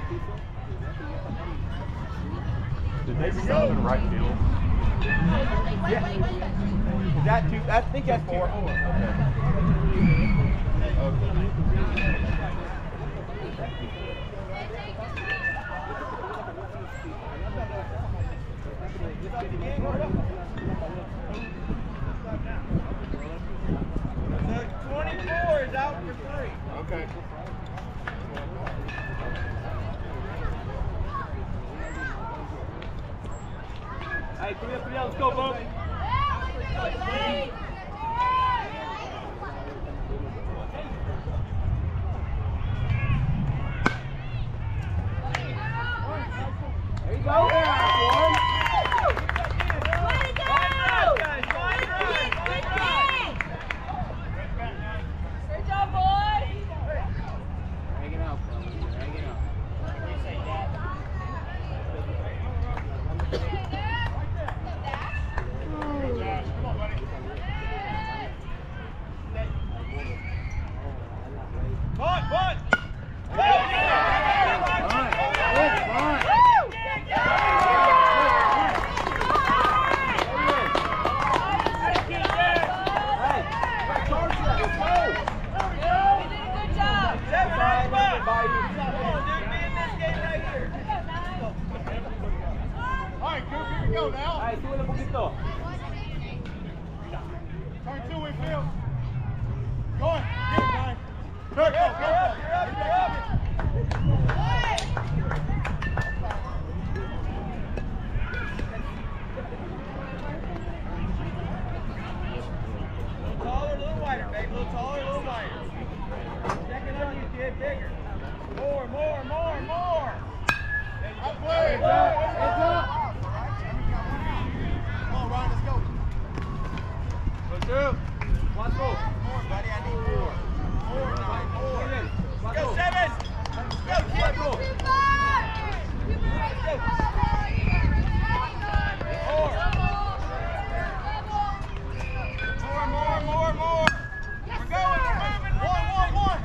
Did they stop in right field? Yeah. Is that two? I think that's 4. So 24 is out for 3. Okay. Hey, 3 up, let's go, bro. There you go. Good job, boys. Hang it out, bro. Hang it out. Go now. Hey, súbele un poquito. Turn 2 infield. Go on. Get it, guys. Go, go, go. You're up. A little taller, a little wider, babe. A little taller, a little wider. Checking on you, kid. Bigger. More, more, more, more. Up, play. Heads up. Come on, Ryan, let's go. Let's go. Let's go. More, buddy. I need 4. More, Ryan, more. Let's Go, 7. Go, kid. Let's go. More. We're going, we're moving. One.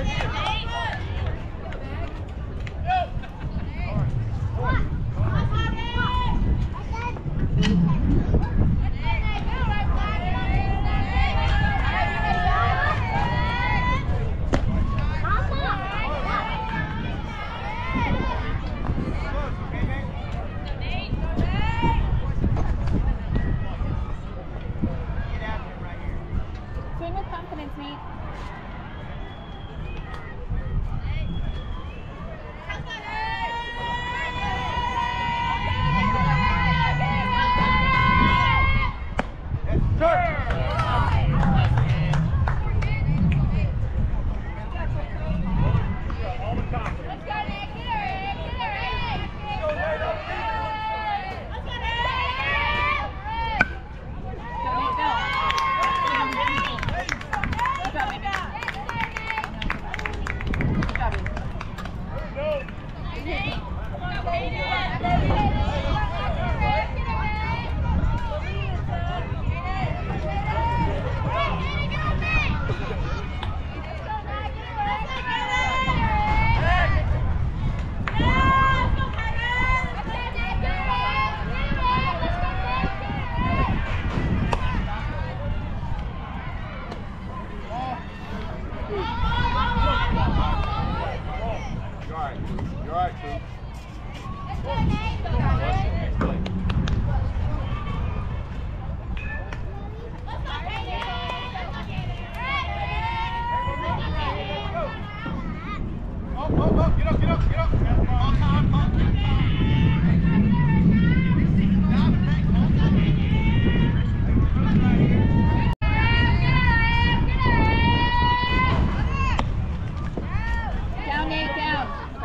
Swing with confidence, Nate. All the confidence. You're all right, Coop. Oh, get up, get up, get up. All time, all time. Down, Nate, down.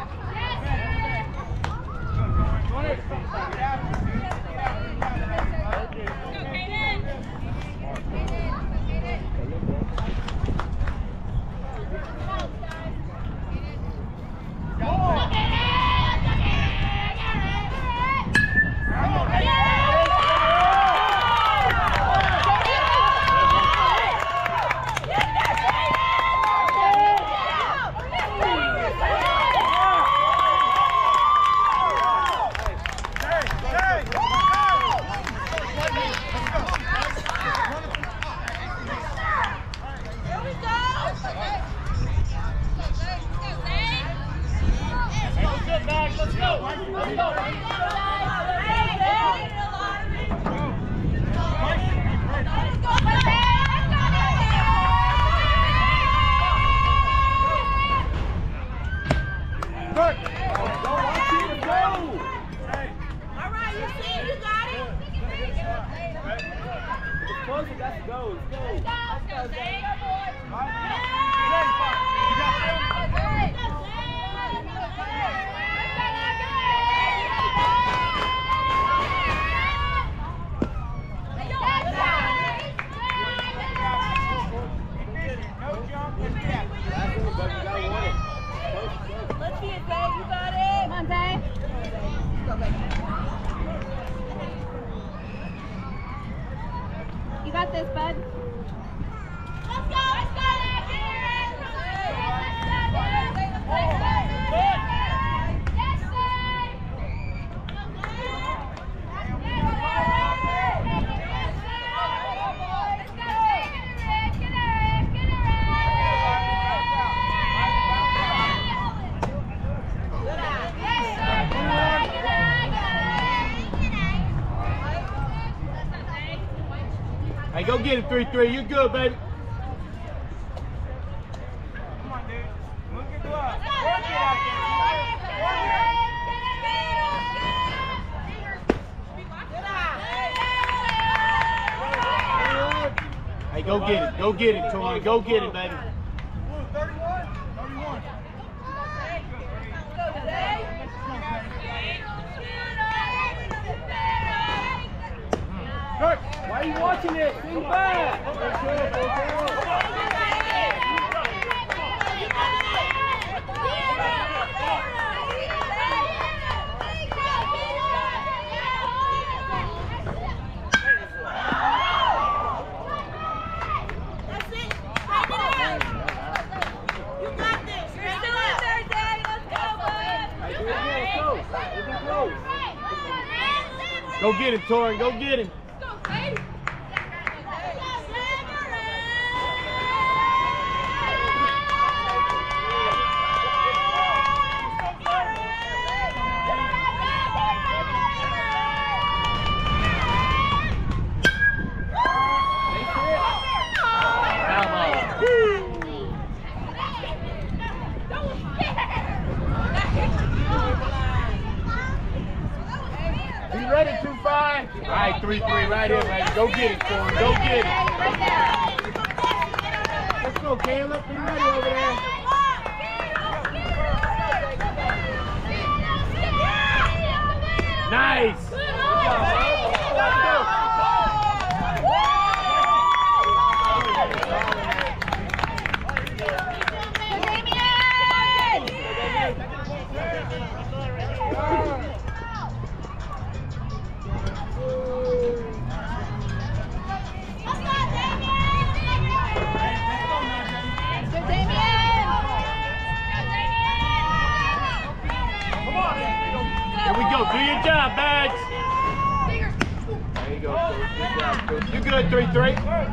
You got this, bud. Let's go! Let's go! Hey, go get it, 3-3. You're good, baby. Come on, dude. Look at the up. Work it out there. Hey, go get it. Go get it, Tori. Go get it, baby. 31? 31. Why are you watching it? Think back. That's it. You got this. Go get him, Torin. Go get him. Ready, 2-5. All right, 3-3 right here, man. Go get it, Torin. Go get it. Let's go, Caleb. Be ready over there. Nice. Here we go. Do your job, Bags. There you go, Coach. Good job, Coach. You're good, 3-3.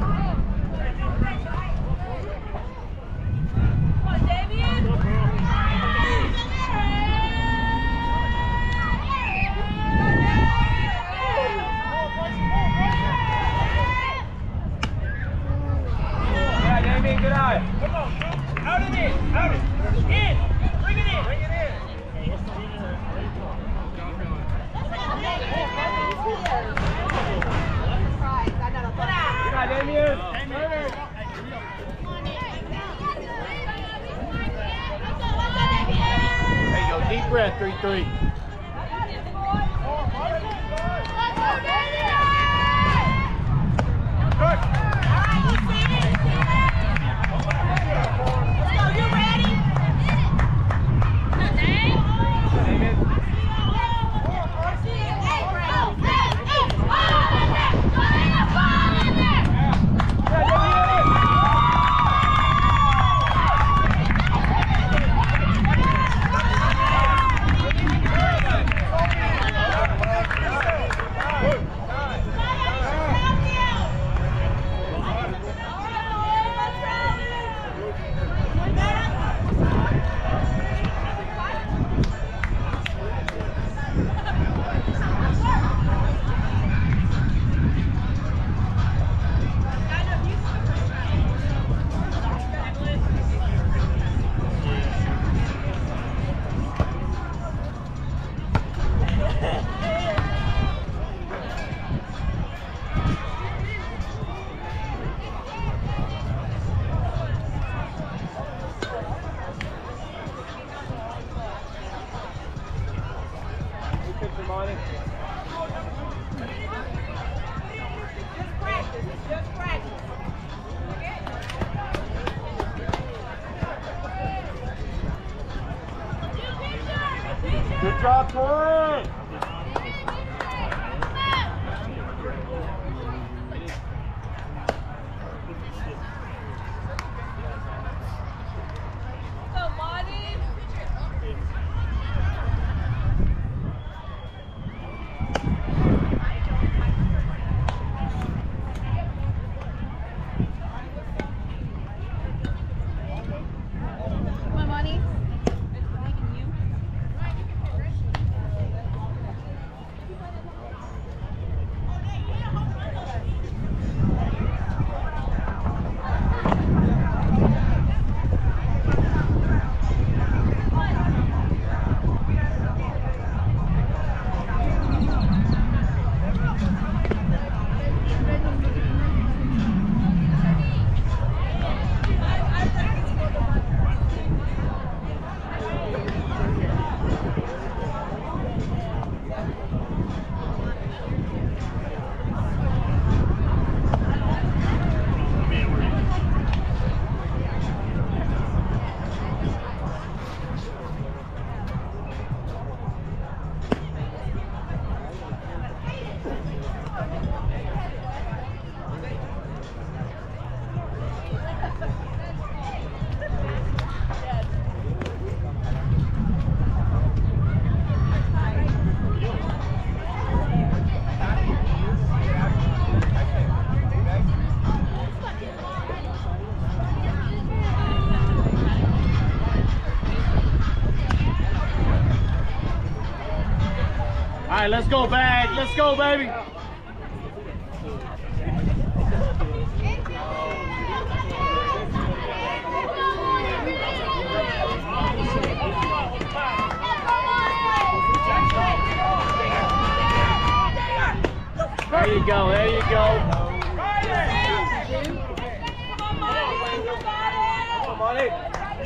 Yeah, Damien, good eye. Come on. Out of it. Out of it. In. Bring it in. Bring it in. Good eye, Damien. There you go. Deep breath, 3-3. Good job, Torin. right, let's go, Bag. Let's go, baby. There you go, there you go. Come on, Monty.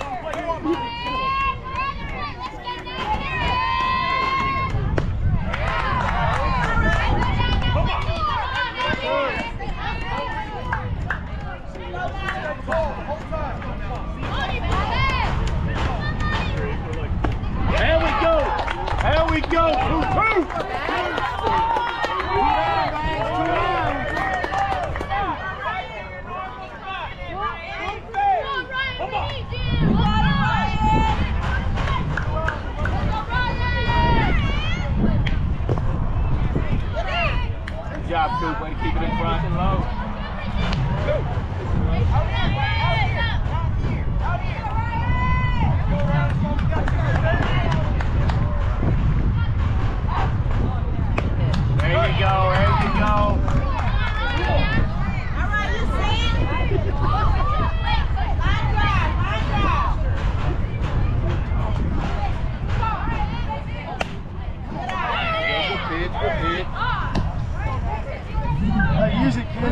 There we go. There we go. 2-2. Good job, Coop. Way to keep it in front and low. There you go, there you go. Good pitch, good pitch. Use it, kid.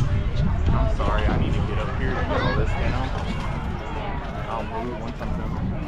I'm sorry, I need to get up here to get all this down. I'll move once I'm done.